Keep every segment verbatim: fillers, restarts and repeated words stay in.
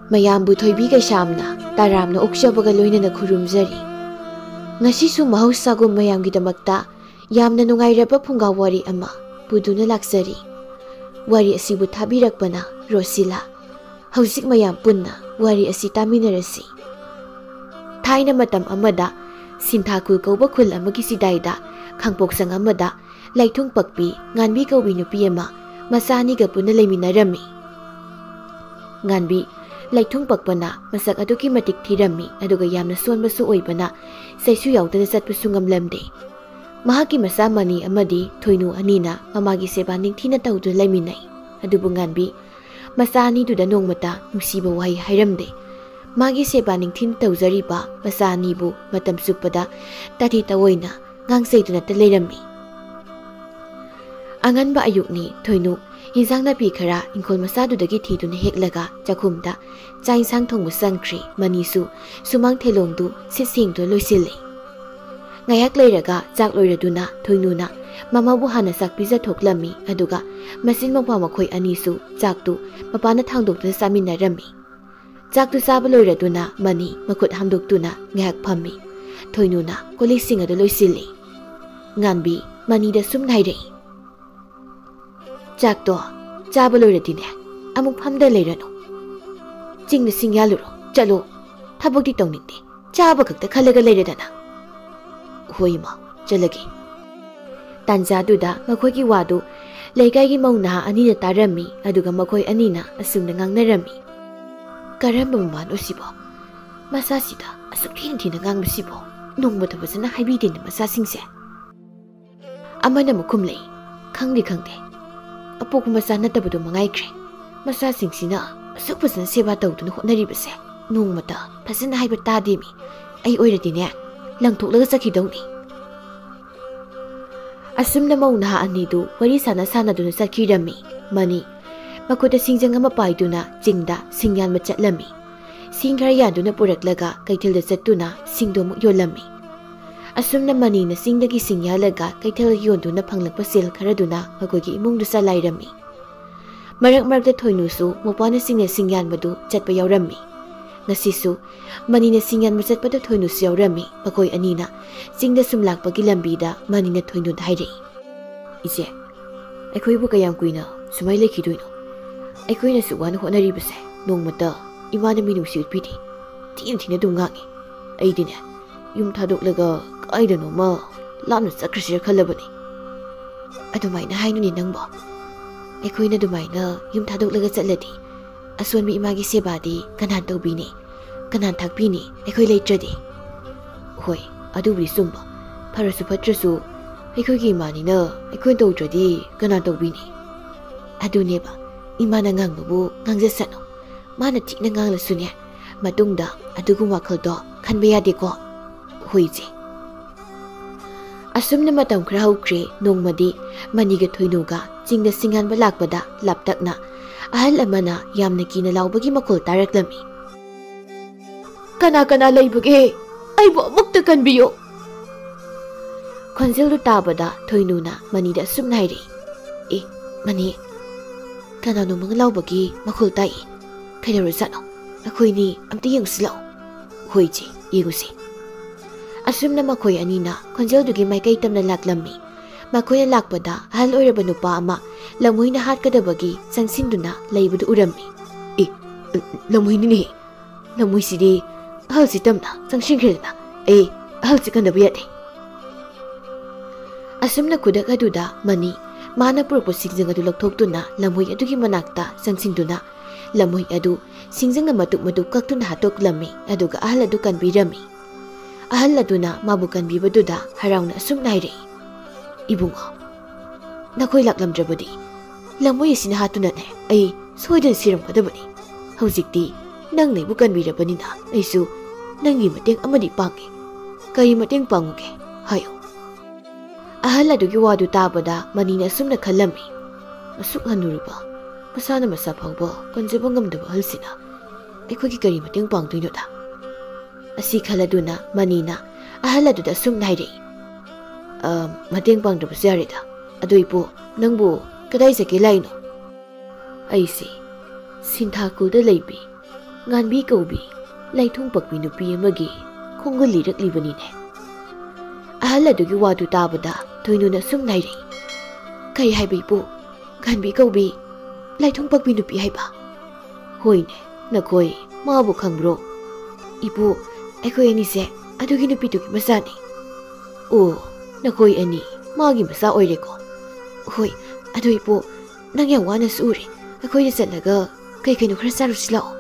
ꯃꯌꯥꯝꯕꯨ ꯊꯣꯏꯕꯤ ꯀꯩꯁꯥꯝꯅ ꯇꯥꯔꯥꯝꯅ ꯑꯣꯛꯆꯕꯒ ꯂꯣꯏꯅꯅ ꯈꯨꯔꯨꯝꯖꯔꯤ ꯉꯁꯤꯁꯨ ꯃꯍꯧꯁꯥꯒꯨꯝ ꯃꯌꯥꯝꯒꯤꯗꯃꯛꯇ ꯌꯥꯝꯅ ꯅꯨꯡꯉꯥꯏꯔꯕ ꯐꯨꯡꯒꯥ ꯋꯥꯔꯤ ꯑꯃ ꯄꯨꯗꯨꯅ ꯂꯥꯛꯆꯔꯤ ꯋꯥꯔꯤ ꯑꯁꯤꯕꯨ ꯊꯥꯕꯤꯔꯛꯄꯅ ꯔꯣꯁꯤꯂꯥ ꯍꯧꯖꯤꯛ ꯃꯌꯥꯝ ꯄꯨꯟꯅ ꯋꯥꯔꯤ ꯑꯁꯤ ꯇꯥꯃꯤꯟꯅꯔꯁꯤ ꯊꯥꯏꯅ ꯃꯇꯝ ꯑꯃꯗ ꯁꯤꯟꯊꯥꯀꯨꯜ ꯀꯧꯕ ꯈꯨꯜ ꯑꯃꯒꯤ ꯁꯤꯗꯥꯏꯗ ꯈꯥꯡꯄꯣꯛꯁꯪ ꯑꯃꯗ ꯂꯩꯊꯨꯡ ꯄꯛꯄꯤ ꯉꯥꯟꯕꯤ ꯀꯧꯕꯤ ꯅꯨꯄꯤ ꯑꯃ ꯃꯆꯥ ꯑꯅꯤꯒ ꯄꯨꯟꯅ ꯂꯩꯃꯤꯟꯅꯔꯝꯃꯤ ꯉꯥꯟꯕꯤ ꯂꯩꯊꯨꯡ ꯄꯛꯄꯅ ꯃꯁꯛ ꯑꯗꯨꯛꯀꯤ ꯃꯇꯤꯛ ꯊꯤꯔꯝꯃꯤ ꯑꯗꯨꯒ ꯌꯥꯝꯅ ꯁꯣꯟꯕꯁꯨ ꯑꯣꯏꯕꯅ ꯆꯩꯁꯨ ꯌꯥꯎꯗꯅ ꯆꯠꯄꯁꯨ ꯉꯝꯂꯝꯗꯦ ꯃꯍꯥꯛꯀꯤ ꯃꯆꯥ ꯃꯅꯤ ꯑꯃꯗꯤ ꯊꯣꯏꯅꯨ ꯑꯅꯤꯅ ꯃꯃꯥꯒꯤ ꯁꯦꯕꯥ ꯅꯤꯡꯊꯤꯅ ꯇꯧꯗꯨꯅ ꯂꯩꯃꯤꯟꯅꯩ ꯑꯗꯨꯕꯨ ꯉꯥꯟꯕꯤ ꯃꯆꯥ ꯑꯅꯤꯗꯨꯗ ꯅꯣꯡꯃꯇ ꯅꯨꯡꯁꯤꯕ ꯋꯥꯍꯩ ꯍꯥꯏꯔꯝꯗꯦ ꯃꯥꯒꯤ ꯁꯦꯕꯥ ꯅꯤꯡꯊꯤꯅ ꯇꯧꯖꯔꯤꯕ ꯃꯆꯥ ꯑꯅꯤꯕꯨ ꯃꯇꯝ ꯆꯨꯞꯄꯗ ꯇꯥꯊꯤ ꯇꯑꯣꯏꯅ ꯉꯥꯡꯖꯩꯗꯨꯅꯇ ꯂꯩꯔꯝꯃꯤ ꯑꯉꯟꯕ ꯑꯌꯨꯛꯅꯤ ꯊꯣꯏꯅꯨ ꯌꯦꯟꯁꯥꯡ ꯅꯥꯄꯤ ꯈꯔ ꯏꯪꯈꯣꯜ ꯃꯆꯥꯗꯨꯗꯒꯤ ꯊꯤꯗꯨꯅ ꯍꯦꯛꯂꯒ ꯆꯥꯛꯈꯨꯝꯗ ꯆꯥꯛ ꯏꯟꯁꯥꯡ ꯊꯣꯡꯕ ꯆꯪꯈ꯭ꯔꯤ ꯃꯅꯤꯁꯨ ꯁꯨꯃꯥꯡ ꯊꯦꯂꯣꯡꯗꯨ ꯁꯤꯠ ꯁꯦꯡꯗꯨꯅ ꯂꯣꯏꯁꯤꯜꯂꯤ ꯉꯥꯏꯍꯥꯛ ꯂꯩꯔꯒ ꯆꯥꯛ ꯂꯣꯏꯔꯗꯨꯅ ꯊꯣꯏꯅꯨꯅ ꯃꯃꯥꯕꯨ ꯍꯥꯟꯅ ꯆꯥꯛ ꯄꯤꯖꯊꯣꯛꯂꯝꯃꯤ ꯑꯗꯨꯒ ꯃꯆꯤꯟ ꯃꯧꯄ꯭ꯋꯥ ꯃꯈꯣꯏ ꯑꯅꯤꯁꯨ ꯆꯥꯛꯇꯨ ꯃꯄꯥꯅ ꯊꯥꯡꯗꯣꯛꯇꯨꯅ ꯆꯥꯃꯤꯟꯅꯔꯝꯃꯤ ꯆꯥꯛꯇꯨ ꯆꯥꯕ ꯂꯣꯏꯔꯗꯨꯅ ꯃꯅꯤ ꯃꯈꯨꯠ ꯍꯥꯝꯗꯣꯛꯇꯨꯅ ꯉꯥꯏꯍꯥꯛ ꯐꯝꯃꯤ ꯊꯣꯏꯅꯨꯅ ꯀꯣꯜꯂꯤꯛꯁꯤꯡ ꯑꯗꯨ ꯂꯣꯏꯁꯤꯜꯂꯤ ꯉꯥꯟꯕꯤ ꯃꯅꯤꯗ ꯁꯨꯝ ꯍꯥꯏꯔꯛꯏ ꯆꯥꯛꯇꯣ ꯆꯥꯕ ꯂꯣꯏꯔꯗꯤꯅꯦ ꯑꯃꯨꯛ ꯐꯝꯗ ꯂꯩꯔꯅꯨ ꯆꯤꯡꯗ ꯁꯤꯡ ꯌꯥꯜꯂꯨꯔꯣ ꯆꯠꯂꯣ ꯊꯕꯛꯇꯤ ꯇꯧꯅꯤꯡꯗꯦ ꯆꯥꯕ ꯈꯛꯇ ꯈꯜꯂꯒ ꯂꯩꯔꯗꯅ ꯍꯣꯏ ꯏꯃꯥ ꯆꯠꯂꯒꯦ ꯇꯥꯟꯖꯥꯗꯨꯗ ꯃꯈꯣꯏꯒꯤ ꯋꯥꯗꯨ ꯂꯩꯀꯥꯏꯒꯤ ꯃꯧ ꯅꯍꯥ ꯑꯅꯤꯅ ꯇꯥꯔꯝꯃꯤ ꯑꯗꯨꯒ ꯃꯈꯣꯏ ꯑꯅꯤꯅ ꯑꯁꯨꯝꯅ ꯉꯥꯡꯅꯔꯝꯃꯤ ꯀꯔꯝꯕ ꯃꯃꯥꯅꯣ ꯁꯤꯕꯣ ꯃꯆꯥꯁꯤꯗ ꯑꯁꯨꯛ ꯊꯤꯅ ꯊꯤꯅ ꯉꯥꯡꯕꯁꯤꯕꯣ ꯅꯣꯡꯃꯇ ꯐꯖꯅ ꯍꯥꯏꯕꯤꯗꯦꯅ ꯃꯆꯥꯁꯤꯡꯁꯦ ꯑꯃꯅ ꯃꯈꯨꯝ ꯂꯩ ꯈꯪꯗꯦ ꯈꯪꯗꯦ ꯑꯄꯣꯛꯄ ꯃꯆꯥ ꯅꯠꯇꯕꯗꯣ ꯃꯉꯥꯏꯈ꯭ꯔꯦ ꯃꯆꯥꯁꯤꯡꯁꯤꯅ ꯑꯁꯨꯛ ꯐꯖꯅ ꯁꯦꯕꯥ ꯇꯧꯗꯨꯅ ꯍꯣꯠꯅꯔꯤꯕꯁꯦ ꯅꯣꯡꯃꯇ ꯐꯖꯅ ꯍꯥꯏꯕ ꯇꯥꯗꯦꯃꯤ ꯑꯩ ꯑꯣꯏꯔꯗꯤꯅꯦ ꯂꯪꯊꯣꯛꯂꯒ ꯆꯠꯈꯤꯗꯧꯅꯤ ꯑꯁꯨꯝꯅ ꯃꯧ ꯅꯍꯥ ꯑꯅꯤꯗꯨ ꯋꯥꯔꯤ ꯁꯥꯟꯅ ꯁꯥꯟꯅꯗꯨꯅ ꯆꯠꯈꯤꯔꯝꯃꯤ ꯃꯅꯤ ꯃꯈꯨꯠꯇ ꯁꯤꯡꯖꯪ ꯑꯃ ꯄꯥꯏꯗꯨꯅ ꯆꯤꯡꯗ ꯁꯤꯡ ꯌꯥꯟꯕ ꯆꯠꯂꯝꯃꯤ ꯁꯤꯡ ꯈꯔ ꯌꯥꯟꯗꯨꯅ ꯄꯨꯔꯛꯂꯒ ꯀꯩꯊꯦꯜꯗ ꯆꯠꯇꯨꯅ ꯁꯤꯡꯗꯣ ꯑꯃꯨꯛ ꯌꯣꯜꯂꯝꯃꯤ ꯑꯁꯨꯝꯅ ꯃꯅꯤꯅ ꯆꯤꯡꯗꯒꯤ ꯁꯤꯡ ꯌꯥꯜꯂꯒ ꯀꯩꯊꯦꯜꯗ ꯌꯣꯟꯗꯨꯅ ꯐꯪꯂꯛꯄ ꯁꯦꯜ ꯈꯔꯗꯨꯅ ꯃꯈꯣꯏꯒꯤ ꯏꯃꯨꯡꯗꯨ ꯆꯂꯥꯏꯔꯝꯃꯤ ꯃꯔꯛ ꯃꯔꯛꯇ ꯊꯣꯏꯅꯨꯁꯨ ꯃꯄꯥꯅ ꯁꯤꯡꯅ ꯁꯤꯡ ꯌꯥꯟꯕꯗꯨ ꯆꯠꯄ ꯌꯥꯎꯔꯝꯃꯤ ꯉꯁꯤꯁꯨ ꯃꯅꯤꯅ ꯁꯤꯡ ꯌꯥꯟꯕ ꯆꯠꯄꯗ ꯊꯣꯏꯅꯨꯁꯨ ꯌꯥꯎꯔꯝꯃꯤ ꯃꯈꯣꯏ ꯑꯅꯤꯅ ꯆꯤꯡꯗ ꯁꯨꯝ ꯂꯥꯛꯄꯒꯤ ꯂꯝꯕꯤꯗ ꯃꯅꯤꯅ ꯊꯣꯏꯅꯨꯗ ꯍꯥꯏꯔꯛꯏ ꯏꯆꯦ ꯑꯩꯈꯣꯏꯕꯨ ꯀꯌꯥꯝ ꯀꯨꯏꯅ ꯁꯨꯃꯥꯏꯅ ꯂꯩꯈꯤꯗꯣꯏꯅꯣ ꯑꯩꯈꯣꯏꯅꯁꯨ ꯋꯥꯅ ꯍꯣꯠꯅꯔꯤꯕꯁꯦ ꯅꯣꯡꯃꯇ ꯏꯃꯥꯅ ꯃꯤꯅꯨꯡꯁꯤ ꯎꯠꯄꯤꯗꯦ ꯊꯤꯅ ꯊꯤꯅ ꯑꯗꯨꯝ ꯉꯥꯡꯉꯤ ꯑꯩꯗꯤꯅꯦ ꯌꯨꯝ ꯊꯥꯗꯣꯛꯂꯒ ꯀꯥꯏꯗꯅꯣꯃ ꯂꯥꯞꯅ ꯆꯠꯈ꯭ꯔꯁꯤꯔ ꯈꯜꯂꯕꯅꯤ ꯑꯗꯨꯃꯥꯏꯅ ꯍꯥꯏꯅꯨꯅꯦ ꯅꯪꯕꯣ ꯑꯩꯈꯣꯏꯅ ꯑꯗꯨꯃꯥꯏꯅ ꯌꯨꯝ ꯊꯥꯗꯣꯛꯂꯒ ꯆꯠꯂꯗꯤ ꯑꯁꯣꯟꯕꯤ ꯏꯃꯥꯒꯤ ꯁꯦꯕꯥꯗꯤ ꯀꯅꯥ ꯇꯧꯕꯤꯅꯤ ꯀꯅꯥ ꯊꯥꯛꯄꯤꯅꯤ ꯑꯩꯈꯣꯏ ꯂꯩꯇ꯭ꯔꯗꯤ ꯍꯣꯏ ꯑꯗꯨꯕꯨꯗꯤ ꯆꯨꯝꯕ ꯐꯔꯁꯨ ꯐꯠꯇ꯭ꯔꯁꯨ ꯑꯩꯈꯣꯏꯒꯤ ꯏꯃꯥꯅꯤꯅ ꯑꯩꯈꯣꯏ ꯇꯧꯗ꯭ꯔꯗꯤ ꯀꯅꯥ ꯇꯧꯕꯤꯅꯤ ꯑꯗꯨꯅꯦꯕ ꯏꯃꯥꯅ ꯉꯥꯡꯕꯕꯨ ꯉꯥꯡꯖꯁꯅꯨ ꯃꯥꯅ ꯊꯤꯅ ꯉꯥꯡꯂꯁꯨꯅꯦ ꯃꯇꯨꯡꯗ ꯑꯗꯨꯒꯨꯝꯕ ꯋꯥꯈꯜꯗꯣ ꯈꯟꯕ ꯌꯥꯗꯦꯀꯣ ꯍꯣꯏ ꯏꯆꯦ ꯑꯁꯨꯝꯅ ꯃꯇꯝ ꯈꯔ ꯍꯧꯈ꯭ꯔꯦ ꯅꯣꯡꯃꯗꯤ ꯃꯅꯤꯒ ꯊꯣꯏꯅꯨꯒ ꯆꯤꯡꯗ ꯁꯤꯡꯌꯥꯟꯕ ꯂꯥꯛꯄꯗ ꯂꯥꯞꯇꯛꯅ ꯑꯍꯜ ꯑꯃꯅ ꯌꯥꯝꯅ ꯀꯤꯅ ꯂꯥꯎꯕꯒꯤ ꯃꯈꯣꯜ ꯇꯥꯔꯛꯂꯝꯃꯤ ꯀꯅꯥ ꯀꯅꯥ ꯂꯩꯕꯒꯦ ꯑꯩꯕꯨ ꯑꯃꯨꯛꯇ ꯀꯟꯕꯤꯌꯨ ꯈꯣꯟꯖꯦꯜꯗꯨ ꯇꯥꯕꯗ ꯊꯣꯏꯅꯨꯅ ꯃꯅꯤꯗ ꯑꯁꯨꯝꯅ ꯍꯥꯏꯔꯛꯏ ꯑꯦ ꯃꯅꯤ ꯀꯅꯥꯅꯣꯃꯒ ꯂꯥꯎꯕꯒꯤ ꯃꯈꯣꯜ ꯇꯥꯏ ꯀꯩꯗꯧꯔꯖꯥꯠꯅꯣ ꯑꯩꯈꯣꯏꯅꯤ ꯑꯝꯇ ꯌꯦꯡꯁꯤꯜꯂꯛꯑꯣ ꯍꯣꯏ ꯏꯆꯦ ꯌꯦꯡꯉꯨꯁꯤ ꯑꯁꯨꯝꯅ ꯃꯈꯣꯏ ꯑꯅꯤꯅ ꯈꯣꯟꯖꯦꯜꯗꯨꯒꯤ ꯃꯥꯏꯀꯩ ꯇꯝꯅ ꯂꯥꯛꯂꯝꯃꯤ ꯃꯈꯣꯏꯅ ꯂꯥꯛꯄꯗ ꯑꯍꯜ ꯑꯣꯏꯔꯕ ꯅꯨꯄꯥ ꯑꯃ ꯂꯝꯍꯨꯏꯅ ꯍꯥꯠꯀꯗꯕꯒꯤ ꯆꯪꯁꯤꯟꯗꯨꯅ ꯂꯩꯕꯗꯨ ꯎꯔꯝꯃꯤ ꯑꯦ ꯂꯝꯍꯨꯏꯅꯤꯅꯦ ꯂꯝꯍꯨꯏꯁꯤꯗꯤ ꯑꯍꯜꯁꯤ ꯇꯝꯅ ꯆꯪꯁꯤꯟꯈ꯭ꯔꯦꯗꯅ ꯑꯩ ꯑꯍꯜꯁꯤ ꯀꯟꯗꯕ ꯌꯥꯗꯦ ꯑꯁꯨꯝꯅ ꯈꯨꯗꯛ ꯑꯗꯨꯗ ꯃꯅꯤ ꯃꯥꯅ ꯄꯨꯔꯛꯄ ꯁꯤꯡꯖꯪ ꯑꯗꯨ ꯂꯧꯊꯣꯛꯇꯨꯅ ꯂꯝꯍꯨꯏ ꯑꯗꯨꯒꯤ ꯃꯅꯥꯛꯇ ꯆꯪꯁꯤꯟꯗꯨꯅ ꯂꯝꯍꯨꯏ ꯑꯗꯨ ꯁꯤꯡꯖꯪꯅ ꯃꯇꯨꯞ ꯃꯇꯨꯞ ꯀꯛꯇꯨꯅ ꯍꯥꯠꯇꯣꯛꯂꯝꯃꯤ ꯑꯗꯨꯒ ꯑꯍꯜ ꯑꯗꯨ ꯀꯟꯕꯤꯔꯝꯃꯤ ꯑꯍꯜ ꯑꯗꯨꯅ ꯃꯥꯕꯨ ꯀꯟꯕꯤꯕꯗꯨꯗ ꯍꯔꯥꯎꯅ ꯑꯁꯨꯝꯅ ꯍꯥꯏꯔꯛꯏ ꯏꯕꯨꯡꯉꯣ ꯅꯈꯣꯏ ꯂꯥꯛꯂꯝꯗ꯭ꯔꯕꯗꯤ ꯂꯝꯍꯨꯏ ꯑꯁꯤꯅ ꯍꯥꯠꯇꯨꯅꯅꯦ ꯑꯩ ꯁꯣꯏꯗꯅ ꯁꯤꯔꯝꯒꯗꯕꯅꯤ ꯍꯧꯖꯤꯛꯇꯤ ꯅꯪꯅ ꯑꯩꯕꯨ ꯀꯟꯕꯤꯔꯕꯅꯤꯅ ꯑꯩꯁꯨ ꯅꯪꯒꯤ ꯃꯇꯦꯡ ꯑꯃꯗꯤ ꯄꯥꯡꯒꯦ ꯀꯔꯤ ꯃꯇꯦꯡ ꯄꯥꯡꯉꯨꯒꯦ ꯍꯥꯏꯌꯣ ꯑꯍꯜ ꯑꯗꯨꯒꯤ ꯋꯥꯗꯨ ꯇꯥꯕꯗ ꯃꯅꯤꯅ ꯑꯁꯨꯝꯅ ꯈꯜꯂꯝꯃꯤ ꯑꯁꯨꯛ ꯍꯟꯅꯨꯔꯕ ꯃꯁꯥꯅ ꯃꯁꯥ ꯐꯥꯎꯕ ꯀꯟꯖꯕ ꯉꯝꯗꯕ ꯑꯍꯜꯁꯤꯅ ꯑꯩꯈꯣꯏꯒꯤ ꯀꯔꯤ ꯃꯇꯦꯡ ꯄꯥꯡꯗꯣꯏꯅꯣꯗ ꯑꯁꯤ ꯈꯜꯂꯗꯨꯅ ꯃꯅꯤꯅ ꯑꯍꯜ ꯑꯗꯨꯗ ꯑꯁꯨꯝꯅ ꯍꯥꯏꯔꯛꯏ ꯃꯇꯦꯡ ꯄꯥꯡꯗ꯭ꯔꯕꯁꯨ ꯌꯥꯔꯦꯗ ꯑꯗꯨ ꯏꯄꯨ ꯅꯪꯕꯨ ꯀꯗꯥꯏ ꯆꯠꯀꯦ ꯂꯥꯛꯏꯅꯣ ꯑꯩꯁꯦ ꯁꯤꯟꯊꯥꯀꯨꯜꯗ ꯂꯩꯕꯤ ꯉꯥꯟꯕꯤ ꯀꯧꯕꯤ ꯂꯩꯊꯨꯡ ꯄꯛꯄꯤ ꯅꯨꯄꯤ ꯑꯃꯒꯤ ꯈꯣꯡꯒꯨꯜ ꯂꯤꯔꯛꯂꯤꯕꯅꯤꯅꯦ꯫ ꯑꯍꯜ ꯑꯗꯨꯒꯤ ꯋꯥꯗꯨ ꯇꯥꯕꯗ ꯊꯣꯏꯅꯨꯅ ꯁꯨꯝ ꯅꯥꯏꯔꯛꯏ꯫ ꯀꯩ ꯍꯥꯏꯕ ꯏꯄꯨ? ꯉꯥꯟꯕꯤ ꯀꯧꯕꯤ ꯂꯩꯊꯨꯡ ꯄꯛꯄꯤ ꯅꯨꯄꯤ ꯍꯥꯏꯕ? ꯍꯣꯏꯅꯦ, ꯅꯈꯣꯏ ꯃꯥꯕꯨ ꯈꯪꯕ꯭ꯔꯣ? ꯏꯄꯨ, ꯑꯩꯈꯣꯏ ꯑꯅꯤꯁꯦ ꯑꯗꯨꯒꯤ ꯅꯨꯄꯤꯗꯨꯒꯤ ꯃꯆꯥꯅꯤ꯫ ꯑꯣ, ꯅꯈꯣꯏ ꯑꯅꯤ ꯃꯥꯒꯤ ꯃꯆꯥ ꯑꯣꯏꯔꯦꯀꯣ? ꯍꯣꯏ, ꯑꯗꯨ ꯏꯄꯨ, ꯅꯪ ꯌꯥꯝ ꯋꯥꯅꯁꯨ ꯎꯔꯦ, ꯑꯩꯈꯣꯏꯗ ꯆꯠꯂꯒ ꯀꯩ ꯀꯩꯅꯣ ꯈꯔ ꯆꯥꯔꯨꯁꯤ ꯂꯥꯛꯑꯣ꯫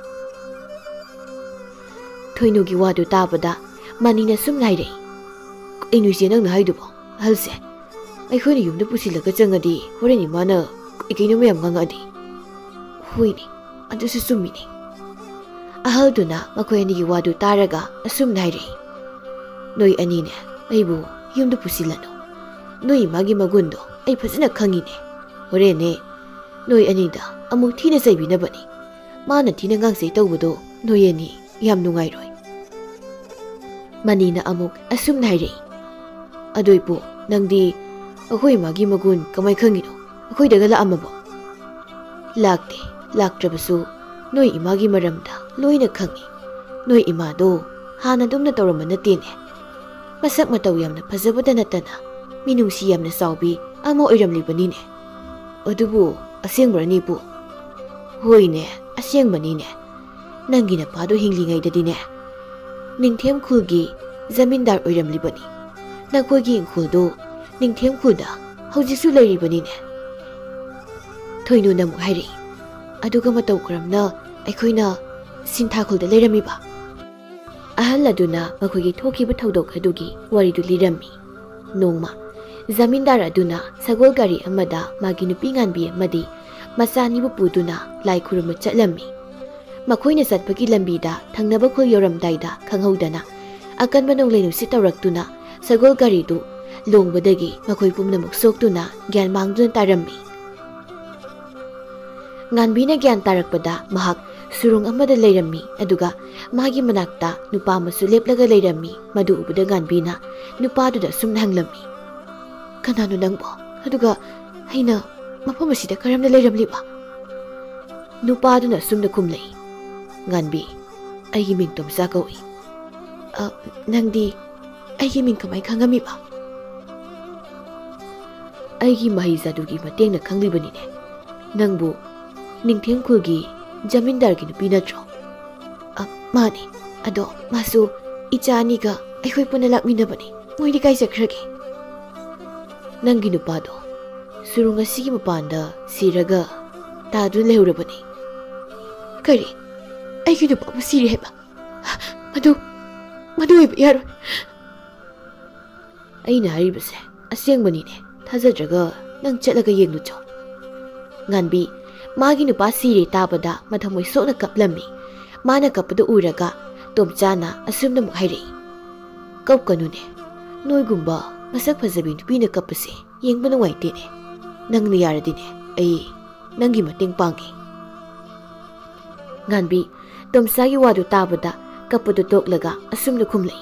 ꯊꯣꯏꯅꯨꯒꯤ ꯋꯥꯗꯨ ꯇꯥꯕꯗ ꯃꯅꯤꯅ ꯁꯨꯝ ꯅꯥꯏꯔꯛꯏ꯫ ꯀꯩꯅꯣ ꯏꯆꯦ ꯅꯪꯅ ꯍꯥꯏꯗꯨꯕꯣ? ꯑꯍꯜꯁꯦ ꯑꯩꯈꯣꯏꯅ ꯌꯨꯝꯗ ꯄꯨꯁꯤꯜꯂꯒ ꯆꯪꯉꯗꯤ ꯍꯣꯔꯦꯟ ꯏꯃꯥꯅ ꯀꯩ ꯀꯩꯅꯣ ꯃꯌꯥꯝ ꯉꯥꯡꯉꯛꯑꯗꯤ? ꯍꯣꯏꯅꯦ, ꯑꯗꯨꯁꯨ ꯆꯨꯝꯃꯤꯅꯦ꯫ ꯑꯍꯜꯗꯨꯅ ꯃꯈꯣꯏ ꯑꯅꯤꯒꯤ ꯋꯥꯗꯨ ꯇꯥꯔꯒ ꯑꯁꯨꯝ ꯅꯥꯏꯔꯛꯏ꯫ ꯅꯣꯏ ꯑꯅꯤꯅꯦ ꯑꯩꯕꯨ ꯌꯨꯝꯗ ꯄꯨꯁꯤꯜꯂꯅꯨ꯫ ꯅꯣꯏ ꯏꯃꯥꯒꯤ ꯃꯒꯨꯟꯗꯣ ꯑꯩ ꯐꯖꯅ ꯈꯪꯉꯤꯅꯦ꯫ ꯍꯣꯔꯦꯟꯅꯦ ꯅꯣꯏ ꯑꯅꯤꯗ ꯑꯃꯨꯛ ꯊꯤꯅ ꯆꯩꯕꯤꯅꯕꯅꯤ꯫ ꯃꯥꯅ ꯊꯤꯅ ꯉꯥꯡꯆꯩ ꯇꯧꯕꯗꯣ ꯅꯣꯏ ꯑꯅꯤ ꯌꯥꯝ ꯅꯨꯡꯉꯥꯏꯔꯣꯏ꯫ ꯃꯅꯤꯅ ꯑꯃꯨꯛ ꯑꯁꯨꯝ ꯅꯥꯏꯔꯛꯏ꯫ ꯑꯗꯣ ꯏꯄꯨ, ꯅꯪꯗꯤ ꯑꯩꯈꯣꯏ ꯏꯃꯥꯒꯤ ꯃꯒꯨꯟ ꯀꯃꯥꯏ ꯈꯪꯉꯤꯅꯣ? ꯑꯩꯈꯣꯏꯗꯒ ꯂꯥꯛꯑꯝꯃꯕꯣ? ꯂꯥꯛꯇꯦ, ꯂꯥꯛꯇ꯭ꯔꯕꯁꯨ ꯅꯣꯏ ꯏꯃꯥꯒꯤ ꯃꯔꯝꯗ ꯂꯣꯏꯅ ꯈꯪꯉꯤ꯫ ꯅꯣꯏ ꯏꯃꯥꯗꯣ ꯍꯥꯟꯅ ꯑꯗꯨꯝꯅ ꯇꯧꯔꯝꯕ ꯅꯠꯇꯦꯅꯦ꯫ ꯃꯁꯛ ꯃꯇꯧ ꯌꯥꯝꯅ ꯐꯖꯕꯗ ꯅꯠꯇꯅ ꯃꯤꯅꯨꯡꯁꯤ ꯌꯥꯝꯅ ꯆꯥꯎꯕꯤ ꯑꯃ ꯑꯣꯏꯔꯝꯂꯤꯕꯅꯤꯅꯦ꯫ ꯑꯗꯨꯕꯨ ꯑꯁꯦꯡꯕꯔꯅꯦ ꯏꯄꯨ? ꯍꯣꯏꯅꯦ, ꯑꯁꯦꯡꯕꯅꯤꯅꯦ꯫ ꯅꯪꯒꯤ ꯅꯄꯥꯗꯣ ꯍꯤꯡꯂꯤꯉꯩꯗꯗꯤꯅꯦ ꯅꯤꯡꯊꯦꯝ ꯈꯨꯜꯒꯤ ꯖꯃꯤꯟꯗꯥꯔ ꯑꯣꯏꯔꯝꯂꯤꯕꯅꯤ꯫ ꯅꯈꯣꯏꯒꯤ ꯏꯪꯈꯣꯜꯗꯣ ꯅꯤꯡꯊꯦꯝ ꯈꯨꯜꯗ ꯍꯧꯖꯤꯛꯁꯨ ꯂꯩꯔꯤꯕꯅꯤꯅꯦ꯫ ꯊꯣꯏꯅꯨꯅ ꯑꯃꯨꯛ ꯍꯥꯏꯔꯛꯏ꯫ ꯑꯗꯨꯒ ꯃꯇꯧ ꯀꯔꯝꯅ ꯑꯩꯈꯣꯏꯅ ꯁꯤꯟꯊꯥꯈꯨꯜꯗ ꯂꯩꯔꯝꯃꯤꯕ? ꯑꯍꯜ ꯑꯗꯨꯅ ꯃꯈꯣꯏꯒꯤ ꯊꯣꯛꯈꯤꯕ ꯊꯧꯗꯣꯛ ꯑꯗꯨꯒꯤ ꯋꯥꯔꯤꯗꯨ ꯂꯤꯔꯝꯃꯤ꯫ ꯅꯣꯡꯃ ꯖꯃꯤꯟꯗꯥꯔ ꯑꯗꯨꯅ ꯁꯒꯣꯜ ꯒꯥꯔꯤ ꯑꯃꯗ ꯃꯥꯒꯤ ꯅꯨꯄꯤ ꯉꯥꯟꯕꯤ ꯑꯃꯗꯤ ꯃꯆꯥꯅꯤꯕꯨ ꯄꯨꯗꯨꯅ ꯂꯥꯏ ꯈꯨꯔꯨꯝꯕ ꯆꯠꯂꯝꯃꯤ꯫ ꯃꯈꯣꯏꯅ ꯆꯠꯄꯒꯤ ꯂꯝꯕꯤꯗ ꯊꯪꯅꯕ ꯈꯨꯜ ꯌꯧꯔꯝꯗꯥꯏꯗ ꯈꯪꯍꯧꯗꯅ ꯑꯀꯟꯕ ꯅꯣꯡꯂꯩ ꯅꯨꯡꯁꯤꯠ ꯇꯧꯔꯛꯇꯨꯅ ꯁꯒꯣꯜ ꯒꯥꯔꯤꯗꯨ ꯂꯣꯡꯕꯗꯒꯤ ꯃꯈꯣꯏ ꯄꯨꯝꯅꯃꯛ ꯁꯣꯛꯇꯨꯅ ꯒ꯭ꯌꯥꯟ ꯃꯥꯡꯗꯨꯅ ꯇꯥꯔꯝꯃꯤ꯫ ꯉꯥꯟꯕꯤꯅ ꯒ꯭ꯌꯥꯟ ꯇꯥꯔꯛꯄꯗ ꯃꯍꯥꯛ ꯁꯨꯔꯨꯡ ꯑꯃꯗ ꯂꯩꯔꯝꯃꯤ, ꯑꯗꯨꯒ ꯃꯥꯒꯤ ꯃꯅꯥꯛꯇ ꯅꯨꯄꯥ ꯑꯃꯁꯨ ꯂꯦꯞꯂꯒ ꯂꯩꯔꯝꯃꯤ꯫ ꯃꯗꯨ ꯎꯕꯗ ꯉꯥꯟꯕꯤꯅ ꯅꯨꯄꯥꯗꯨꯗ ꯁꯨꯝ ꯍꯪꯂꯝꯃꯤ꯫ ꯀꯅꯥꯅꯣ ꯅꯪꯕꯣ? ꯑꯗꯨꯒ ꯑꯩꯅ ꯃꯐꯝ ꯑꯁꯤꯗ ꯀꯔꯝꯅ ꯂꯩꯔꯝꯂꯤꯕ? ꯅꯨꯄꯥꯗꯨꯅ ꯑꯁꯨꯝꯅ ꯈꯨꯝꯂꯛꯏ꯫ ꯉꯥꯟꯕꯤ, ꯑꯩꯒꯤ ꯃꯤꯡ ꯇꯣꯝꯆꯥ ꯀꯧꯏ꯫ ꯑ ꯅꯪꯗꯤ ꯑꯩꯒꯤ ꯃꯤꯡ ꯀꯃꯥꯏ ꯈꯪꯉꯝꯃꯤꯕ? ꯑꯩꯒꯤ ꯃꯍꯩꯖꯥꯗꯨꯒꯤ ꯃꯇꯦꯡꯅ ꯈꯪꯂꯤꯕꯅꯤꯅꯦ꯫ ꯅꯪꯕꯨ ꯅꯤꯡꯊꯦꯝ ꯈꯨꯜꯒꯤ ꯖꯃꯤꯟꯗꯥꯔꯒꯤ ꯅꯨꯄꯤ ꯅꯠꯇ꯭ꯔꯣ? ꯑ ꯃꯥꯅꯤ, ꯑꯗꯣ ꯃꯥꯁꯨ ꯏꯆꯥ ꯑꯅꯤꯒ ꯑꯩꯈꯣꯏ ꯄꯨꯟꯅ ꯂꯥꯛꯃꯤꯟꯅꯕꯅꯤ꯫ ꯃꯣꯏꯗꯤ ꯀꯥꯏ ꯆꯠꯈ꯭ꯔꯒꯦ? ꯅꯪꯒꯤ ꯅꯨꯄꯥꯗꯣ ꯁꯨꯔꯨꯡ ꯑꯁꯤꯒꯤ ꯃꯄꯥꯟꯗ ꯁꯤꯔꯒ ꯇꯥꯗꯨꯅ ꯂꯩꯍꯧꯔꯕꯅꯤ꯫ ꯀꯔꯤ? ꯑꯩꯒꯤ ꯅꯨꯄꯥꯕꯨ ꯁꯤꯔꯦ ꯍꯥꯏꯕ? ꯃꯗꯨ ꯃꯗꯨ ꯑꯣꯏꯕ ꯌꯥꯔꯣꯏ꯫ ꯑꯩꯅ ꯍꯥꯏꯔꯤꯕꯁꯦ ꯑꯁꯦꯡꯕꯅꯤꯅꯦ꯫ ꯊꯥꯖꯗ꯭ꯔꯒ ꯅꯪ ꯆꯠꯂꯒ ꯌꯦꯡꯂꯨꯆꯣ꯫ ꯉꯥꯟꯕꯤ ꯃꯥꯒꯤ ꯅꯨꯄꯥ ꯁꯤꯔꯦ ꯇꯥꯕꯗ ꯃꯊꯃꯣꯏ ꯁꯣꯛꯅ ꯀꯞꯂꯝꯃꯤ꯫ ꯃꯥꯅ ꯀꯞꯄꯗꯨ ꯎꯔꯒ ꯇꯣꯝꯆꯥꯅ ꯑꯁꯨꯝꯅ ꯑꯃꯨꯛ ꯍꯥꯏꯔꯛꯏ꯫ ꯀꯞꯀꯅꯨꯅꯦ, ꯅꯣꯏꯒꯨꯝꯕ ꯃꯁꯛ ꯐꯖꯕꯤ ꯅꯨꯄꯤꯅ ꯀꯞꯄꯁꯦ ꯌꯦꯡꯕ ꯅꯨꯡꯉꯥꯏꯇꯦꯅꯦ꯫ ꯅꯪꯅ ꯌꯥꯔꯗꯤꯅꯦ ꯑꯩ ꯅꯪꯒꯤ ꯃꯇꯦꯡ ꯄꯥꯡꯒꯦ꯫ ꯉꯥꯟꯕꯤ ꯇꯣꯝꯆꯥꯒꯤ ꯋꯥꯗꯨ ꯇꯥꯕꯗ ꯀꯞꯄꯗꯨ ꯇꯣꯛꯂꯒ ꯑꯁꯨꯝꯅ ꯈꯨꯝꯂꯛꯏ꯫